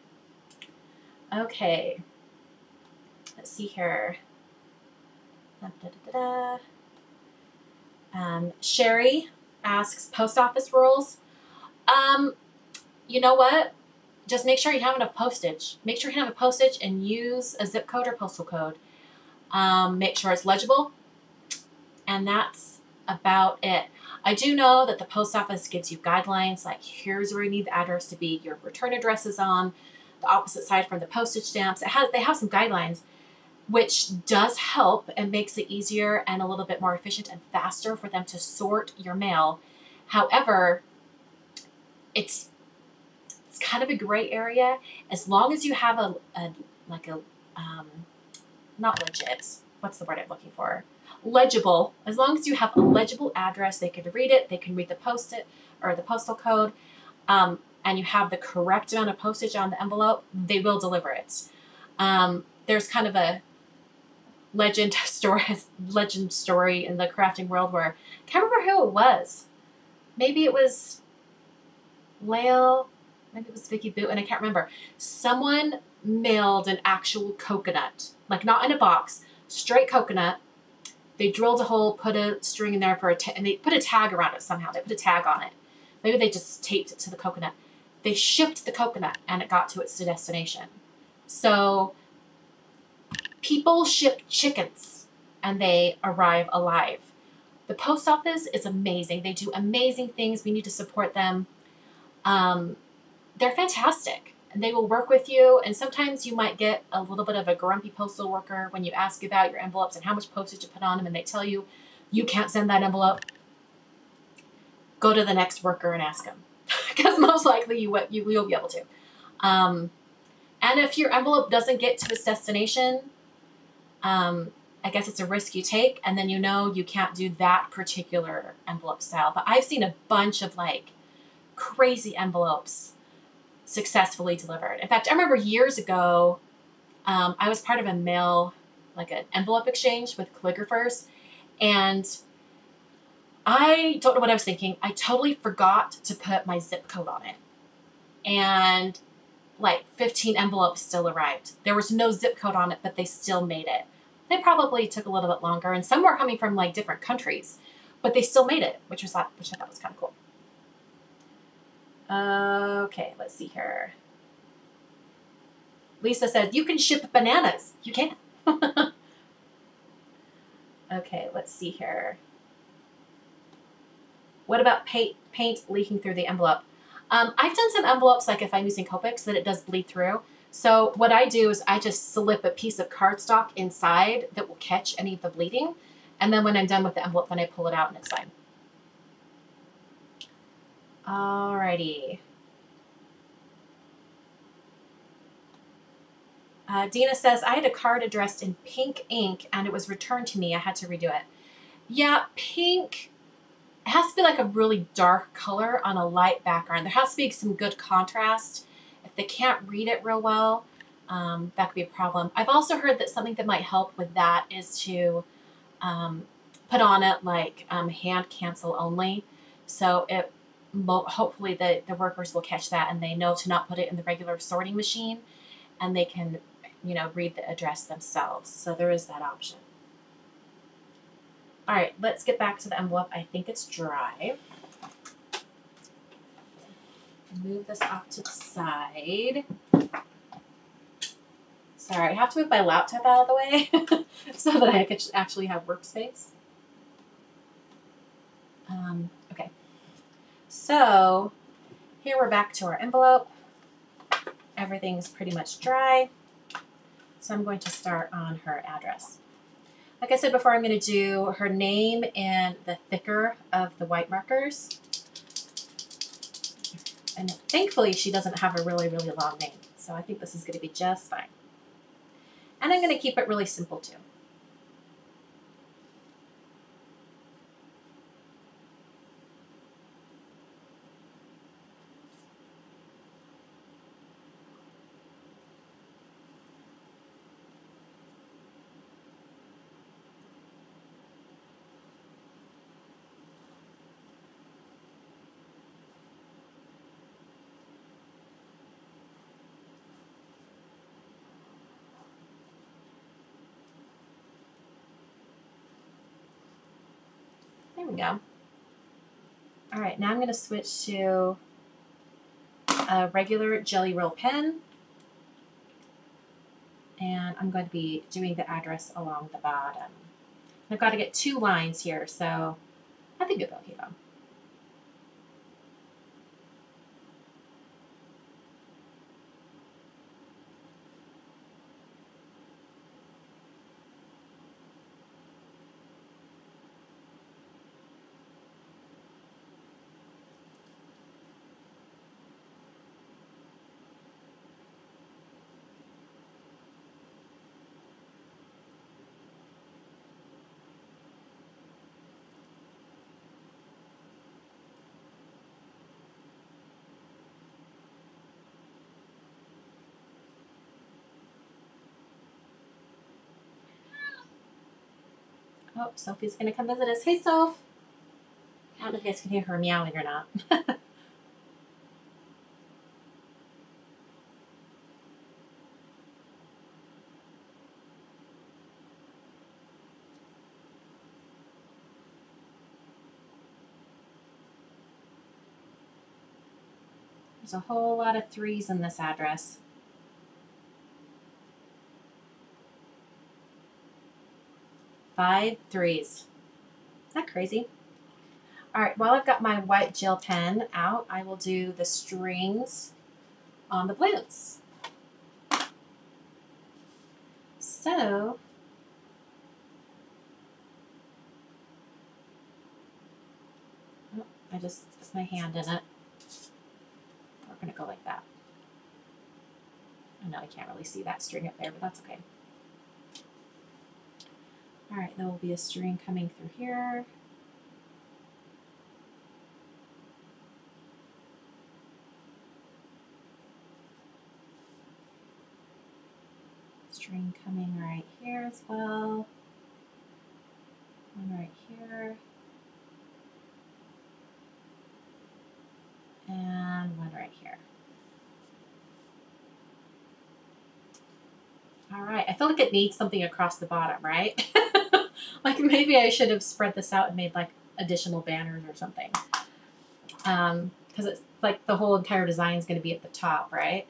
Okay. Let's see here. Da, da, da, da. Um, Sherry asks post office rules. Um, you know what? Just make sure you have enough postage. Make sure you have enough postage and use a zip code or postal code. Um, make sure it's legible. And that's about it. I do know that the post office gives you guidelines, like here's where you need the address to be. Your return address is on the opposite side from the postage stamps. It has, they have some guidelines, which does help and makes it easier and a little bit more efficient and faster for them to sort your mail. However, it's it's kind of a gray area. As long as you have a, a like a um, not legit. What's the word I'm looking for? Legible. As long as you have a legible address, they can read it. They can read the post-it or the postal code, um, and you have the correct amount of postage on the envelope. They will deliver it. Um, there's kind of a legend story, legend story in the crafting world where I can't remember who it was. Maybe it was Lael. Maybe it was Vicky Boo, and I can't remember. Someone mailed an actual coconut, like not in a box, straight coconut. They drilled a hole, put a string in there for a, ta- and they put a tag around it somehow. They put a tag on it. Maybe they just taped it to the coconut. They shipped the coconut, and it got to its destination. So people ship chickens, and they arrive alive. The post office is amazing. They do amazing things. We need to support them. Um, they're fantastic, and they will work with you. And sometimes you might get a little bit of a grumpy postal worker when you ask about your envelopes and how much postage to put on them, and they tell you you can't send that envelope. Go to the next worker and ask them, because most likely you you will be able to. Um, and if your envelope doesn't get to its destination, um, I guess it's a risk you take, and then you know you can't do that particular envelope style. But I've seen a bunch of like crazy envelopes successfully delivered. In fact, I remember years ago, um, I was part of a mail, like an envelope exchange with calligraphers, and I don't know what I was thinking. I totally forgot to put my zip code on it. And like fifteen envelopes still arrived. There was no zip code on it, but they still made it. They probably took a little bit longer, and some were coming from like different countries, but they still made it, which was which I thought was kind of cool. Okay, let's see here. Lisa says, you can ship bananas. You can. Okay, let's see here. What about paint, paint leaking through the envelope? Um, I've done some envelopes, like if I'm using Copics, that it does bleed through. So what I do is I just slip a piece of cardstock inside that will catch any of the bleeding. And then when I'm done with the envelope, then I pull it out and it's fine. Alrighty. Uh, Dina says, I had a card addressed in pink ink and it was returned to me. I had to redo it. Yeah, pink, it has to be like a really dark color on a light background. There has to be some good contrast. If they can't read it real well, um, that could be a problem. I've also heard that something that might help with that is to um, put on it like um, hand cancel only. So it hopefully the, the workers will catch that and they know to not put it in the regular sorting machine, and they can, you know, read the address themselves. So there is that option. All right, let's get back to the envelope. I think it's dry. Move this off to the side. Sorry, I have to move my laptop out of the way so that I could actually have workspace. Um, okay, so here we're back to our envelope. Everything's pretty much dry. So I'm going to start on her address. Like I said before, I'm going to do her name and the thicker of the white markers. And thankfully, she doesn't have a really, really long name. So I think this is going to be just fine. And I'm going to keep it really simple too. There we go. All right, now I'm going to switch to a regular Jelly Roll pen. And I'm going to be doing the address along the bottom. I've got to get two lines here, so I think it'll be okay though. Oh, Sophie's going to come visit us. Hey, Soph. I don't know if you guys can hear her meowing or not. There's a whole lot of threes in this address. Five threes. Is that crazy? All right, while I've got my white gel pen out, I will do the strings on the balloons. So, oh, I just put my hand in it. We're gonna go like that. I know I can't really see that string up there, but that's okay. All right, there will be a string coming through here. String coming right here as well. One right here. And one right here. All right, I feel like it needs something across the bottom, right? Like maybe I should have spread this out and made like additional banners or something. Um, because it's like the whole entire design is going to be at the top, right?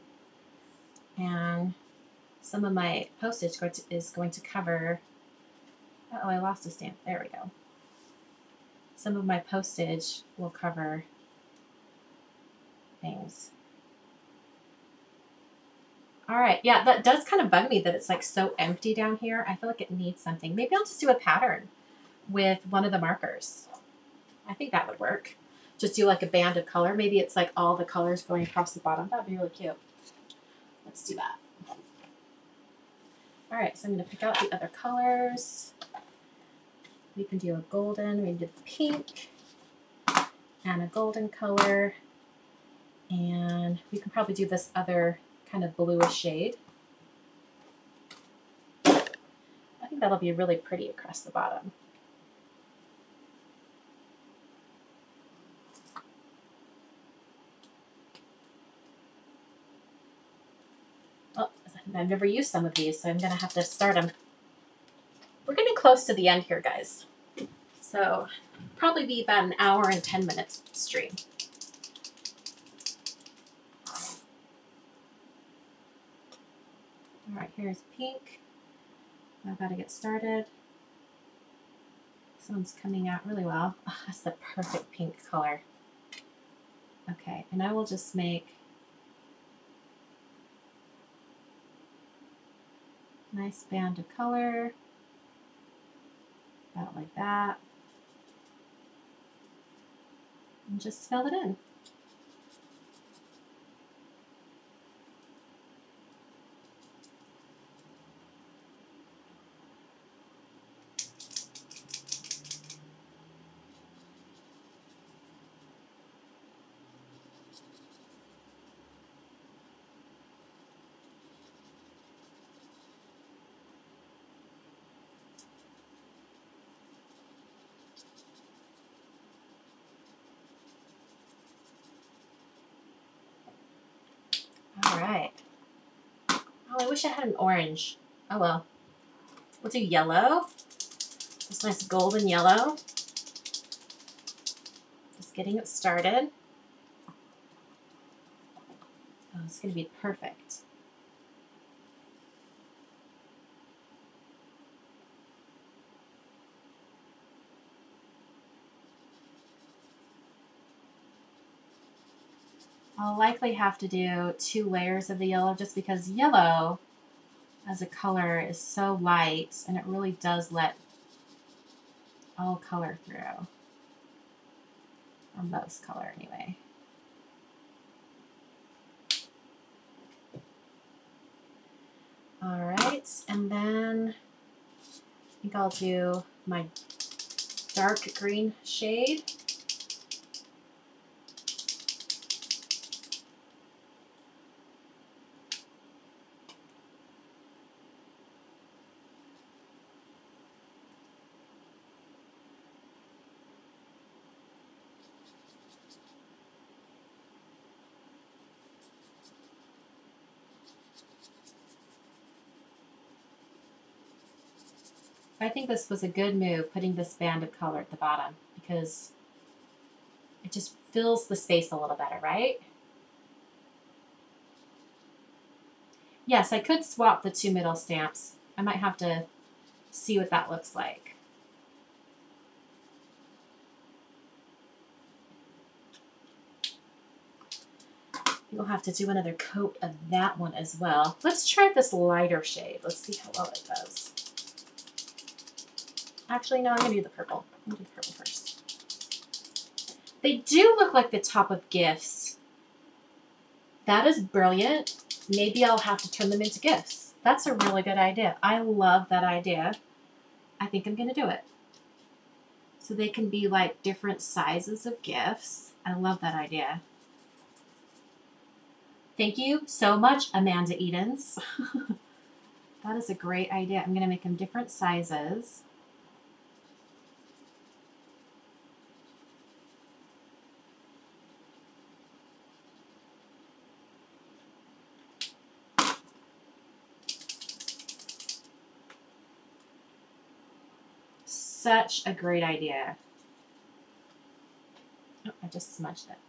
And some of my postage is going to cover, oh, I lost a stamp. There we go. Some of my postage will cover things. All right, yeah, that does kind of bug me that it's like so empty down here. I feel like it needs something. Maybe I'll just do a pattern with one of the markers. I think that would work. Just do like a band of color. Maybe it's like all the colors going across the bottom. That would be really cute. Let's do that. All right, so I'm going to pick out the other colors. We can do a golden, we can do pink and a golden color. And we can probably do this other kind of bluish shade. I think that'll be really pretty across the bottom. Oh, I've never used some of these, so I'm going to have to start them. We're getting close to the end here, guys. So probably be about an hour and ten minutes stream. All right, here's pink. I've got to get started. This one's coming out really well. Oh, that's the perfect pink color. Okay, and I will just make a nice band of color, about like that, and just fill it in. All right. Oh, I wish I had an orange. Oh well. We'll do yellow. This nice golden yellow. Just getting it started. Oh, it's going to be perfect. I'll likely have to do two layers of the yellow just because yellow as a color is so light and it really does let all color through. Or most color anyway. All right, and then I think I'll do my dark green shade. I think this was a good move, putting this band of color at the bottom, because it just fills the space a little better, right? Yes, I could swap the two middle stamps. I might have to see what that looks like. We'll have to do another coat of that one as well. Let's try this lighter shade. Let's see how well it does. Actually, no, I'm going to do the purple. I'm going to do the purple first. They do look like the top of gifts. That is brilliant. Maybe I'll have to turn them into gifts. That's a really good idea. I love that idea. I think I'm going to do it. So they can be like different sizes of gifts. I love that idea. Thank you so much, Amanda Edens. That is a great idea. I'm going to make them different sizes. Such a great idea. Oh, I just smudged it.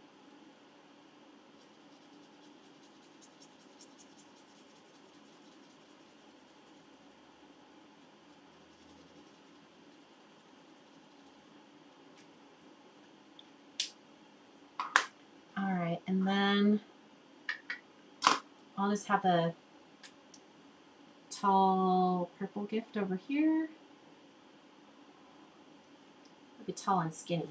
All right, and then I'll just have a tall purple gift over here. It'll be tall and skinny.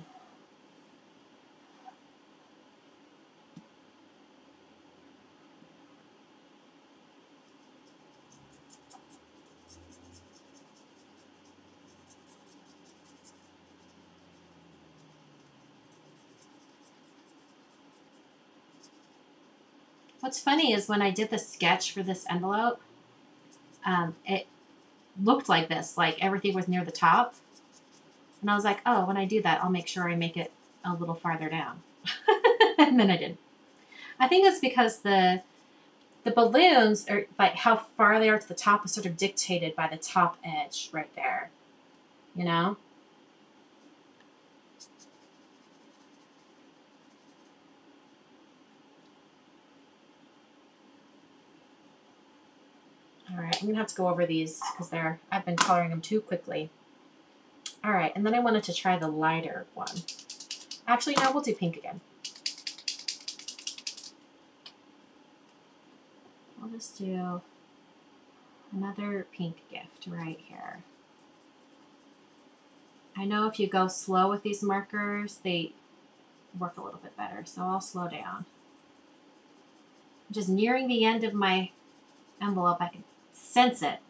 What's funny is when I did the sketch for this envelope, um, it looked like this, like everything was near the top. And I was like, oh, when I do that, I'll make sure I make it a little farther down. And then I didn't. I think it's because the the balloons, are like how far they are to the top, is sort of dictated by the top edge right there. You know? All right, I'm gonna have to go over these because they're I've been coloring them too quickly. All right, and then I wanted to try the lighter one. Actually, no, we'll do pink again. I'll just do another pink gift right here. I know if you go slow with these markers, they work a little bit better, so I'll slow down. I'm just nearing the end of my envelope. I can sense it.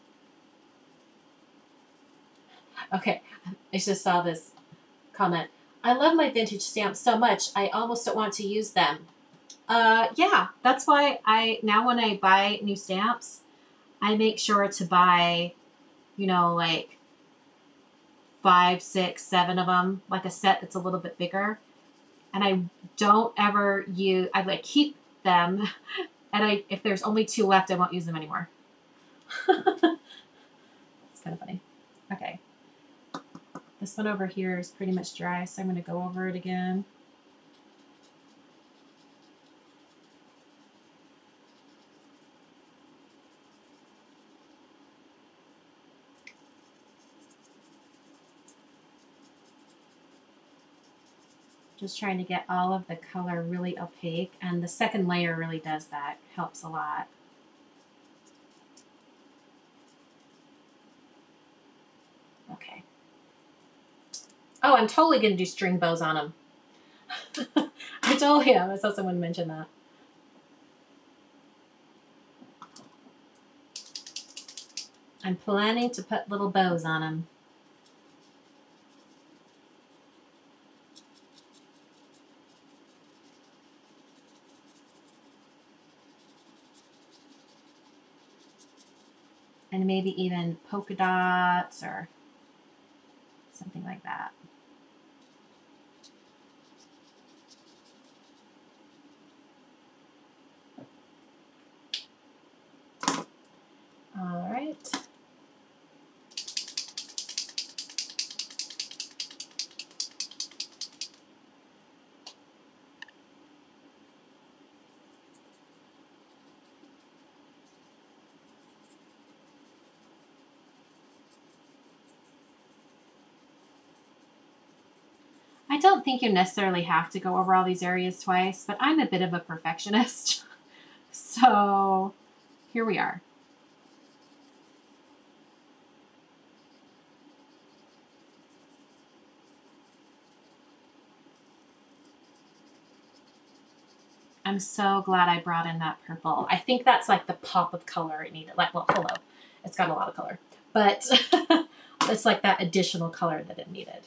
Okay, I just saw this comment. I love my vintage stamps so much, I almost don't want to use them. Uh, yeah, that's why I, now when I buy new stamps, I make sure to buy, you know, like five, six, seven of them, like a set that's a little bit bigger. And I don't ever use, I like keep them. And I, if there's only two left, I won't use them anymore. It's kind of funny. Okay. This one over here is pretty much dry, so I'm going to go over it again. Just trying to get all of the color really opaque, and the second layer really does that. Helps a lot. Okay. Oh, I'm totally going to do string bows on them. I told him. I saw someone mention that. I'm planning to put little bows on them. And maybe even polka dots or something like that. All right. I don't think you necessarily have to go over all these areas twice, but I'm a bit of a perfectionist. So here we are. I'm so glad I brought in that purple. I think that's like the pop of color it needed. Like, well, hello, it's got a lot of color, but it's like that additional color that it needed.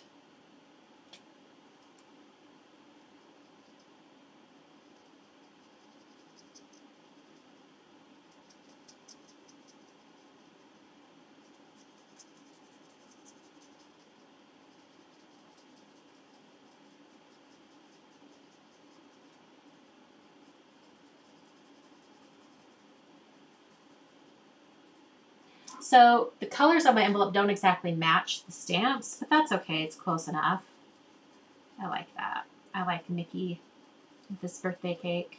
So the colors on my envelope don't exactly match the stamps, but that's okay. It's close enough. I like that. I like Mickey with this birthday cake.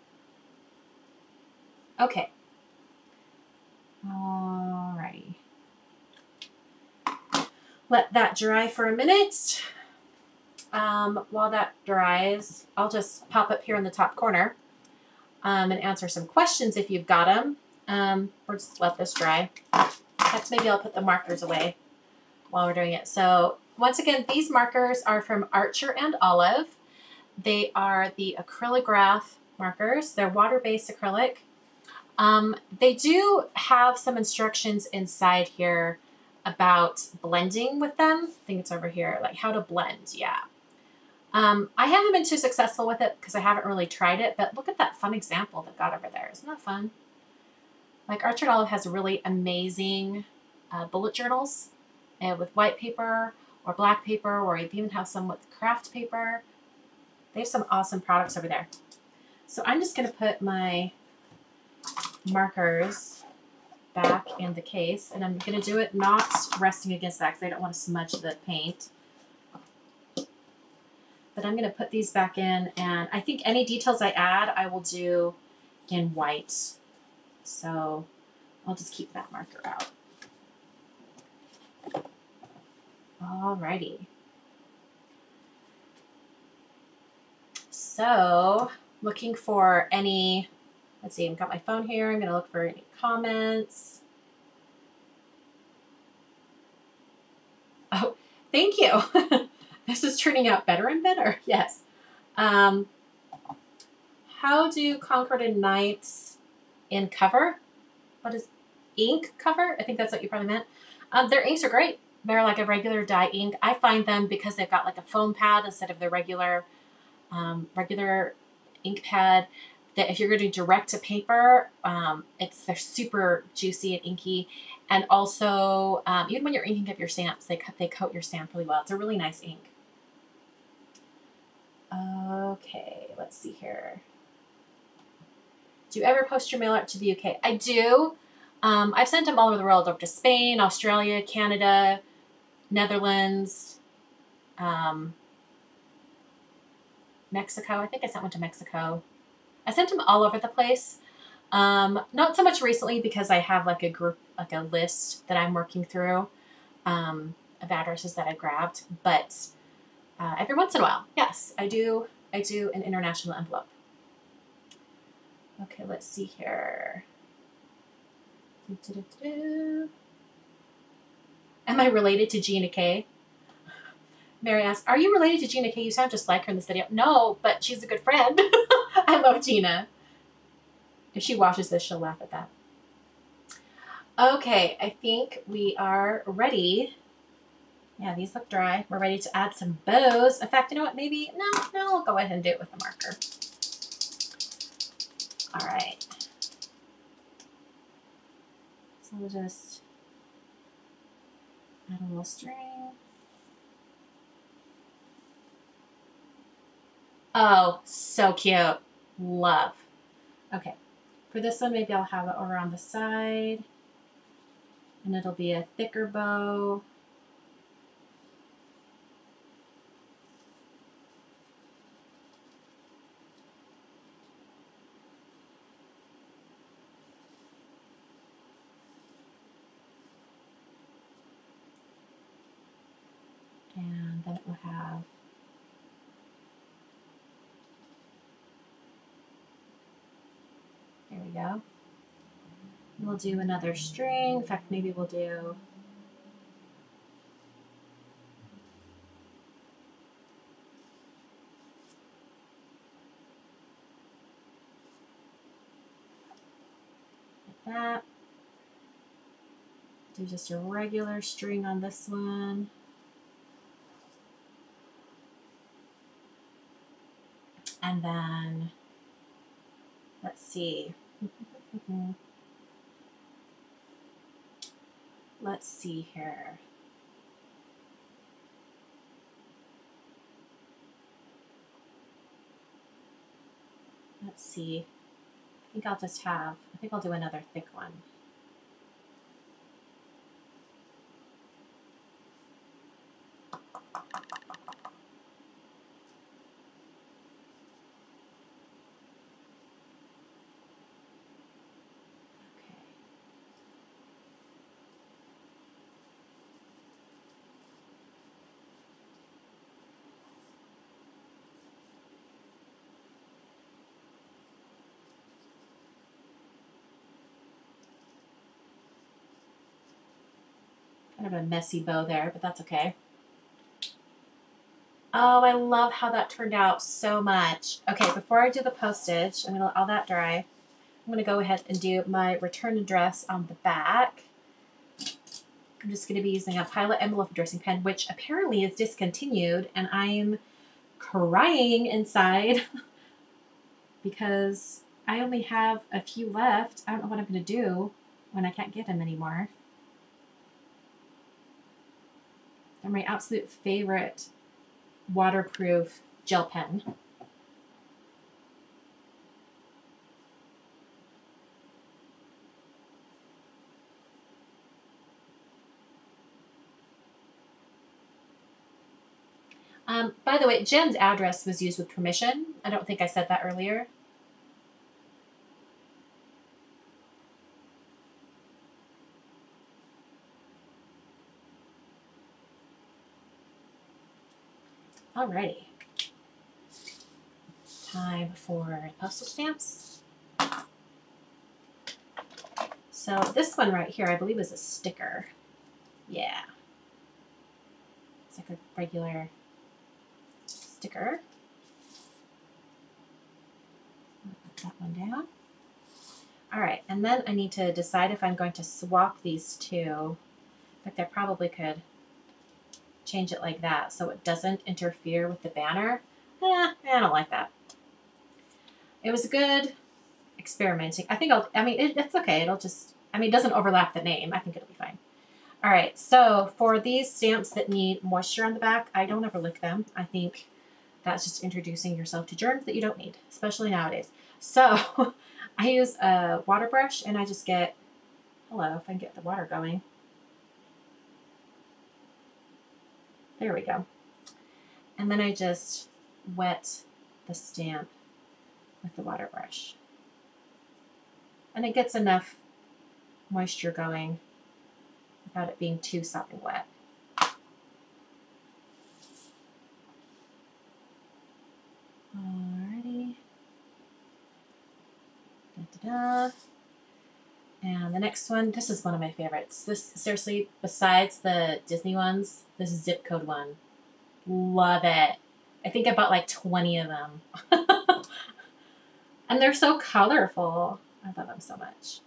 Okay. Alrighty. Let that dry for a minute. Um, while that dries, I'll just pop up here in the top corner um, and answer some questions if you've got them. Um, or just let this dry. Heck, maybe I'll put the markers away while we're doing it. So once again, these markers are from Archer and Olive. They are the Acrylograph markers. They're water-based acrylic. Um, they do have some instructions inside here about blending with them. I think it's over here, like how to blend, yeah. Um, I haven't been too successful with it because I haven't really tried it, but look at that fun example that got over there. Isn't that fun? Like Archer and Olive has really amazing uh, bullet journals uh, with white paper or black paper, or you even have some with craft paper. They have some awesome products over there. So I'm just going to put my markers back in the case, and I'm going to do it not resting against that because I don't want to smudge the paint. But I'm going to put these back in, and I think any details I add, I will do in white. So I'll just keep that marker out. Alrighty. So looking for any, let's see, I've got my phone here. I'm going to look for any comments. Oh, thank you. This is turning out better and better. Yes. Um, how do Concord and Knights in cover? What is ink cover? I think that's what you probably meant. Um, their inks are great. They're like a regular dye ink. I find them because they've got like a foam pad instead of the regular um, regular ink pad, that if you're going to direct to paper, um, it's they're super juicy and inky. And also, um, even when you're inking up your stamps, they cut they coat your stamp really well. It's a really nice ink. Okay, let's see here. Do you ever post your mail art to the U K? I do. Um, I've sent them all over the world, over to Spain, Australia, Canada, Netherlands, um, Mexico. I think I sent one to Mexico. I sent them all over the place. Um, not so much recently because I have like a group, like a list that I'm working through um, of addresses that I grabbed. But uh, every once in a while, yes, I do. I do an international envelope. Okay, let's see here. Am I related to Gina K? Mary asks, are you related to Gina K? You sound just like her in this video. No, but she's a good friend. I love Gina. If she watches this, she'll laugh at that. Okay, I think we are ready. Yeah, these look dry. We're ready to add some bows. In fact, you know what? Maybe, no, no, I'll go ahead and do it with the marker. All right. So we'll just add a little string. Oh, so cute. Love. Okay. For this one, maybe I'll have it over on the side. And it'll be a thicker bow. And then it will have there we go. We'll do another string. In fact, maybe we'll do like that. Do just a regular string on this one. And then, let's see. Let's see here. Let's see. I think I'll just have, I think I'll do another thick one. Kind of a messy bow there, but that's okay. Oh, I love how that turned out so much. Okay, before I do the postage, I'm going to let all that dry. I'm going to go ahead and do my return address on the back. I'm just going to be using a Pilot envelope addressing pen, which apparently is discontinued, and I'm crying inside because I only have a few left. I don't know what I'm going to do when I can't get them anymore. They're my absolute favorite waterproof gel pen. Um, by the way, Jen's address was used with permission. I don't think I said that earlier. Alrighty. Time for postage stamps. So this one right here, I believe, is a sticker. Yeah. It's like a regular sticker. Put that one down. All right, and then I need to decide if I'm going to swap these two. In fact, I probably could change it like that so it doesn't interfere with the banner. Eh, I don't like that. It was good experimenting. I think I'll, I mean, it, it's okay. It'll just, I mean, it doesn't overlap the name. I think it'll be fine. All right. So for these stamps that need moisture on the back, I don't ever lick them. I think that's just introducing yourself to germs that you don't need, especially nowadays. So I use a water brush and I just get, hello, if I can get the water going. There we go. And then I just wet the stamp with the water brush. And it gets enough moisture going without it being too sopping wet. Alrighty. Da-da-da. And the next one, this is one of my favorites. This, seriously, besides the Disney ones, this zip code one. Love it. I think I bought like twenty of them. And they're so colorful. I love them so much.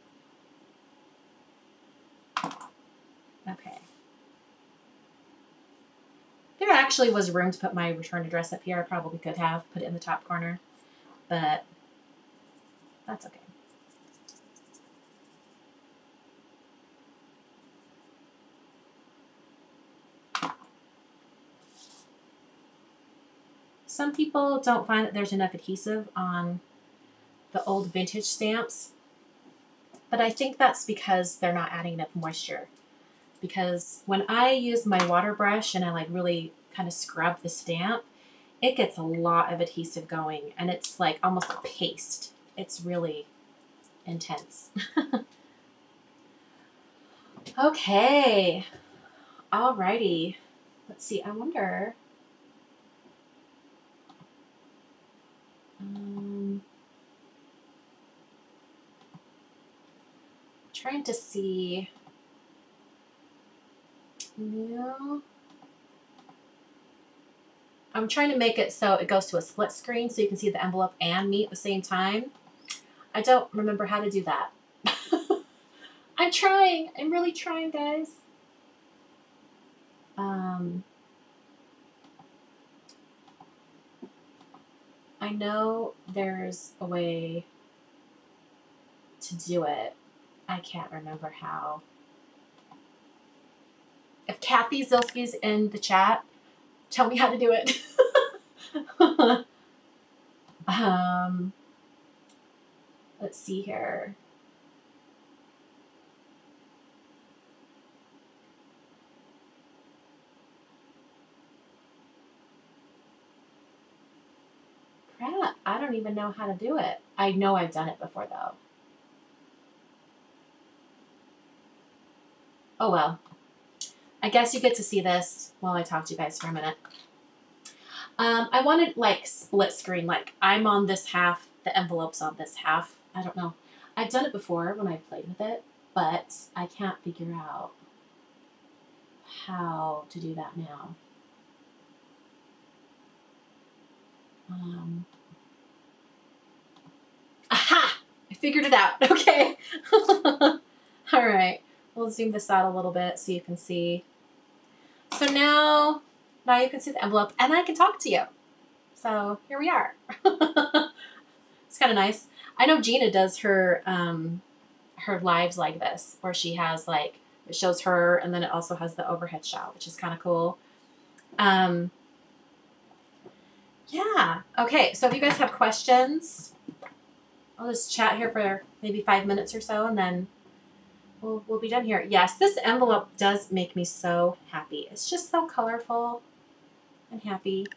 Okay. There actually was room to put my return address up here. I probably could have put it in the top corner, but that's okay. Some people don't find that there's enough adhesive on the old vintage stamps, but I think that's because they're not adding enough moisture. Because when I use my water brush and I like really kind of scrub the stamp, it gets a lot of adhesive going and it's like almost a paste. It's really intense. Okay. Alrighty. Let's see. I wonder. Um, trying to see. No. I'm trying to make it so it goes to a split screen so you can see the envelope and me at the same time. I don't remember how to do that. I'm trying. I'm really trying, guys. Um, I know there's a way to do it. I can't remember how. If Kathy Zilski's in the chat, tell me how to do it. um, let's see here. Crap, I don't even know how to do it. I know I've done it before, though. Oh, well. I guess you get to see this while I talk to you guys for a minute. Um, I wanted, like, split screen. Like, I'm on this half, the envelope's on this half. I don't know. I've done it before when I played with it, but I can't figure out how to do that now. Um, aha! I figured it out. Okay. All right. We'll zoom this out a little bit so you can see. So now, now you can see the envelope and I can talk to you. So here we are. It's kind of nice. I know Gina does her, um, her lives like this, where she has like, it shows her and then it also has the overhead shot, which is kind of cool. Um, yeah. Okay. So if you guys have questions, I'll just chat here for maybe five minutes or so and then We'll, we'll be done here. Yes, this envelope does make me so happy. It's just so colorful and happy.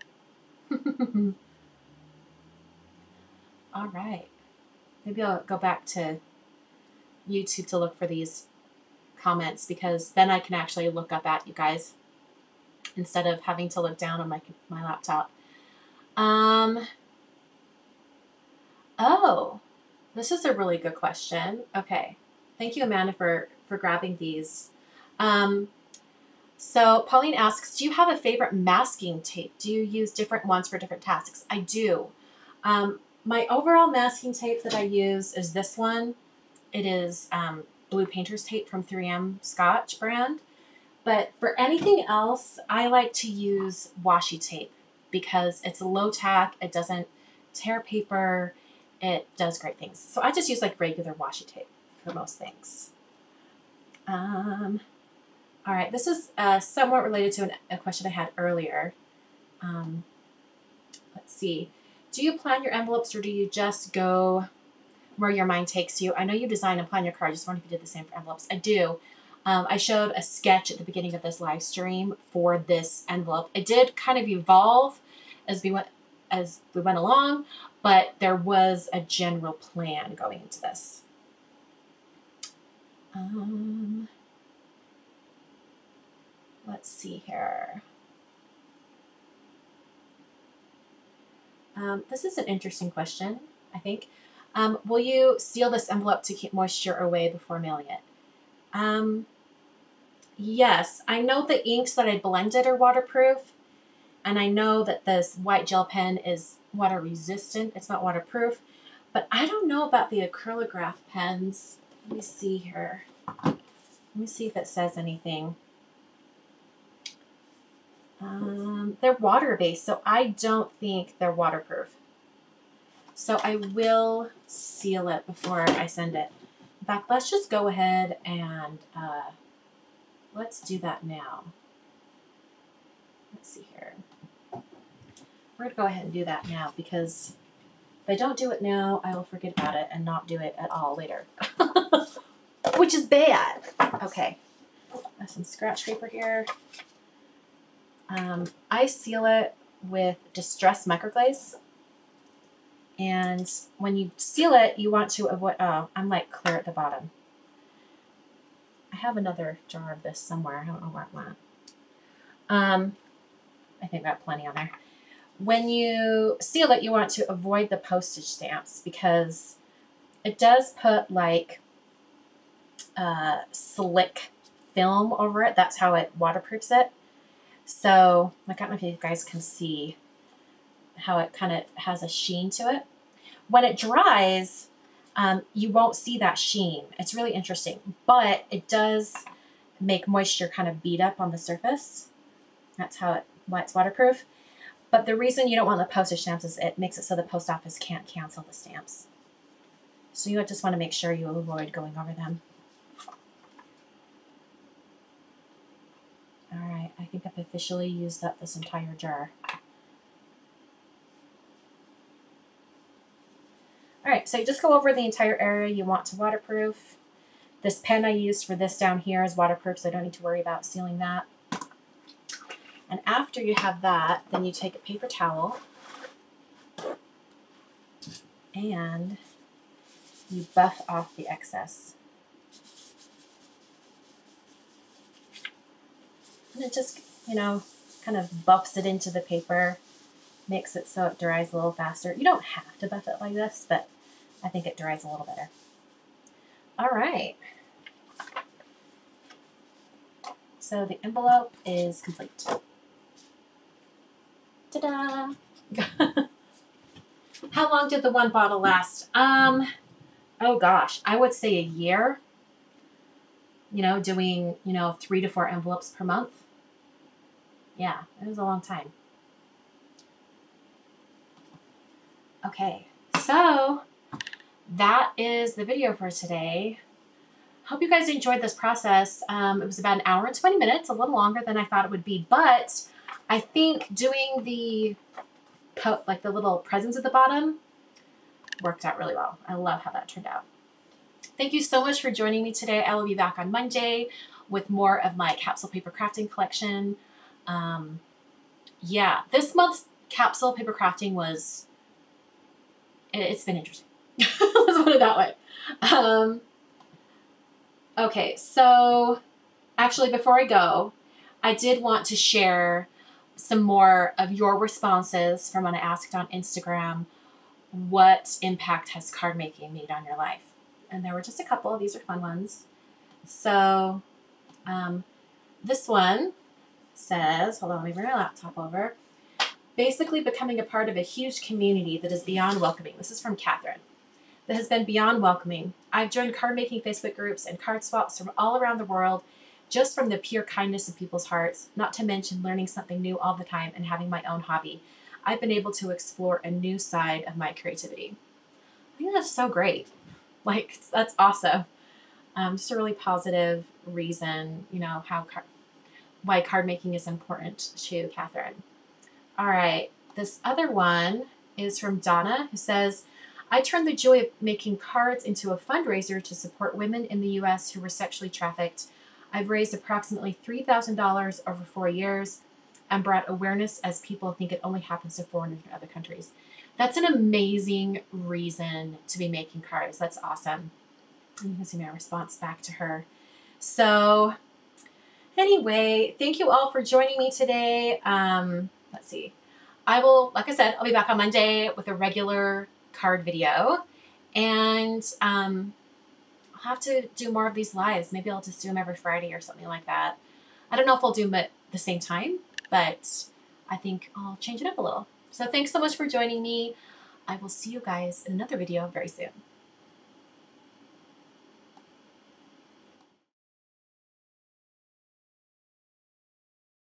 All right. Maybe I'll go back to YouTube to look for these comments because then I can actually look up at you guys instead of having to look down on my, my laptop. Um. Oh, this is a really good question. Okay. Thank you, Amanda, for, for grabbing these. Um, so Pauline asks, do you have a favorite masking tape? Do you use different ones for different tasks? I do. Um, my overall masking tape that I use is this one. It is um, blue painter's tape from three M Scotch brand. But for anything else, I like to use washi tape because it's low tack. It doesn't tear paper. It does great things. So I just use like regular washi tape for most things. Um, all right, this is uh, somewhat related to an, a question I had earlier. Um, let's see. Do you plan your envelopes or do you just go where your mind takes you? I know you design and plan your card. I just wondered if you did the same for envelopes. I do. Um, I showed a sketch at the beginning of this live stream for this envelope. It did kind of evolve as we went as we went along, but there was a general plan going into this. Um, let's see here. Um, this is an interesting question, I think. Um, will you seal this envelope to keep moisture away before mailing it? Um, yes, I know the inks that I blended are waterproof, and I know that this white gel pen is water resistant. It's not waterproof, but I don't know about the Acrylograph pens. Let me see here. Let me see if it says anything. Um, they're water-based, so I don't think they're waterproof. So I will seal it before I send it. In fact, let's just go ahead and uh, let's do that now. Let's see here. We're going to go ahead and do that now because if I don't do it now, I will forget about it and not do it at all later. Which is bad. Okay. Got some scratch paper here. Um, I seal it with Distress Microglaze. And when you seal it, you want to avoid, oh, I'm like clear at the bottom. I have another jar of this somewhere. I don't know where it went. Um, I think I got plenty on there. When you seal it, you want to avoid the postage stamps because it does put like uh, slick film over it. That's how it waterproofs it. So I don't know if you guys can see how it kind of has a sheen to it. When it dries, um, you won't see that sheen. It's really interesting, but it does make moisture kind of bead up on the surface. That's how it, why it's waterproof. But the reason you don't want the postage stamps is it makes it so the post office can't cancel the stamps. So you just want to make sure you avoid going over them. All right, I think I've officially used up this entire jar. All right, so you just go over the entire area you want to waterproof. This pen I used for this down here is waterproof, so I don't need to worry about sealing that. And after you have that, then you take a paper towel and you buff off the excess. And it just, you know, kind of buffs it into the paper, makes it so it dries a little faster. You don't have to buff it like this, but I think it dries a little better. All right. So the envelope is complete. Ta-da! How long did the one bottle last? Um, oh gosh, I would say a year. You know, doing, you know, three to four envelopes per month. Yeah, it was a long time. Okay, so that is the video for today. Hope you guys enjoyed this process. Um, it was about an hour and twenty minutes, a little longer than I thought it would be, but I think doing the, like the little presents at the bottom worked out really well. I love how that turned out. Thank you so much for joining me today. I will be back on Monday with more of my capsule paper crafting collection. Um, yeah, this month's capsule paper crafting was, it, it's been interesting. Let's put it that way. Um, okay, so actually before I go, I did want to share some more of your responses from when I asked on Instagram, what impact has card making made on your life? And there were just a couple. These are fun ones. So um, this one says, hold on, let me bring my laptop over. Basically becoming a part of a huge community that is beyond welcoming. This is from Catherine. That has been beyond welcoming. I've joined card making Facebook groups and card swaps from all around the world just from the pure kindness of people's hearts, not to mention learning something new all the time and having my own hobby. I've been able to explore a new side of my creativity. I think that's so great. Like, that's awesome. Um, just a really positive reason, you know, how car- why card making is important to Catherine. All right, this other one is from Donna, who says, I turned the joy of making cards into a fundraiser to support women in the U S who were sexually trafficked. I've raised approximately three thousand dollars over four years and brought awareness as people think it only happens to foreigners in other countries. That's an amazing reason to be making cards. That's awesome. And you can see my response back to her. So anyway, thank you all for joining me today. Um, let's see. I will, like I said, I'll be back on Monday with a regular card video. And um, I'll have to do more of these lives. Maybe I'll just do them every Friday or something like that. I don't know if I'll do them at the same time, but I think I'll change it up a little. So thanks so much for joining me. I will see you guys in another video very soon.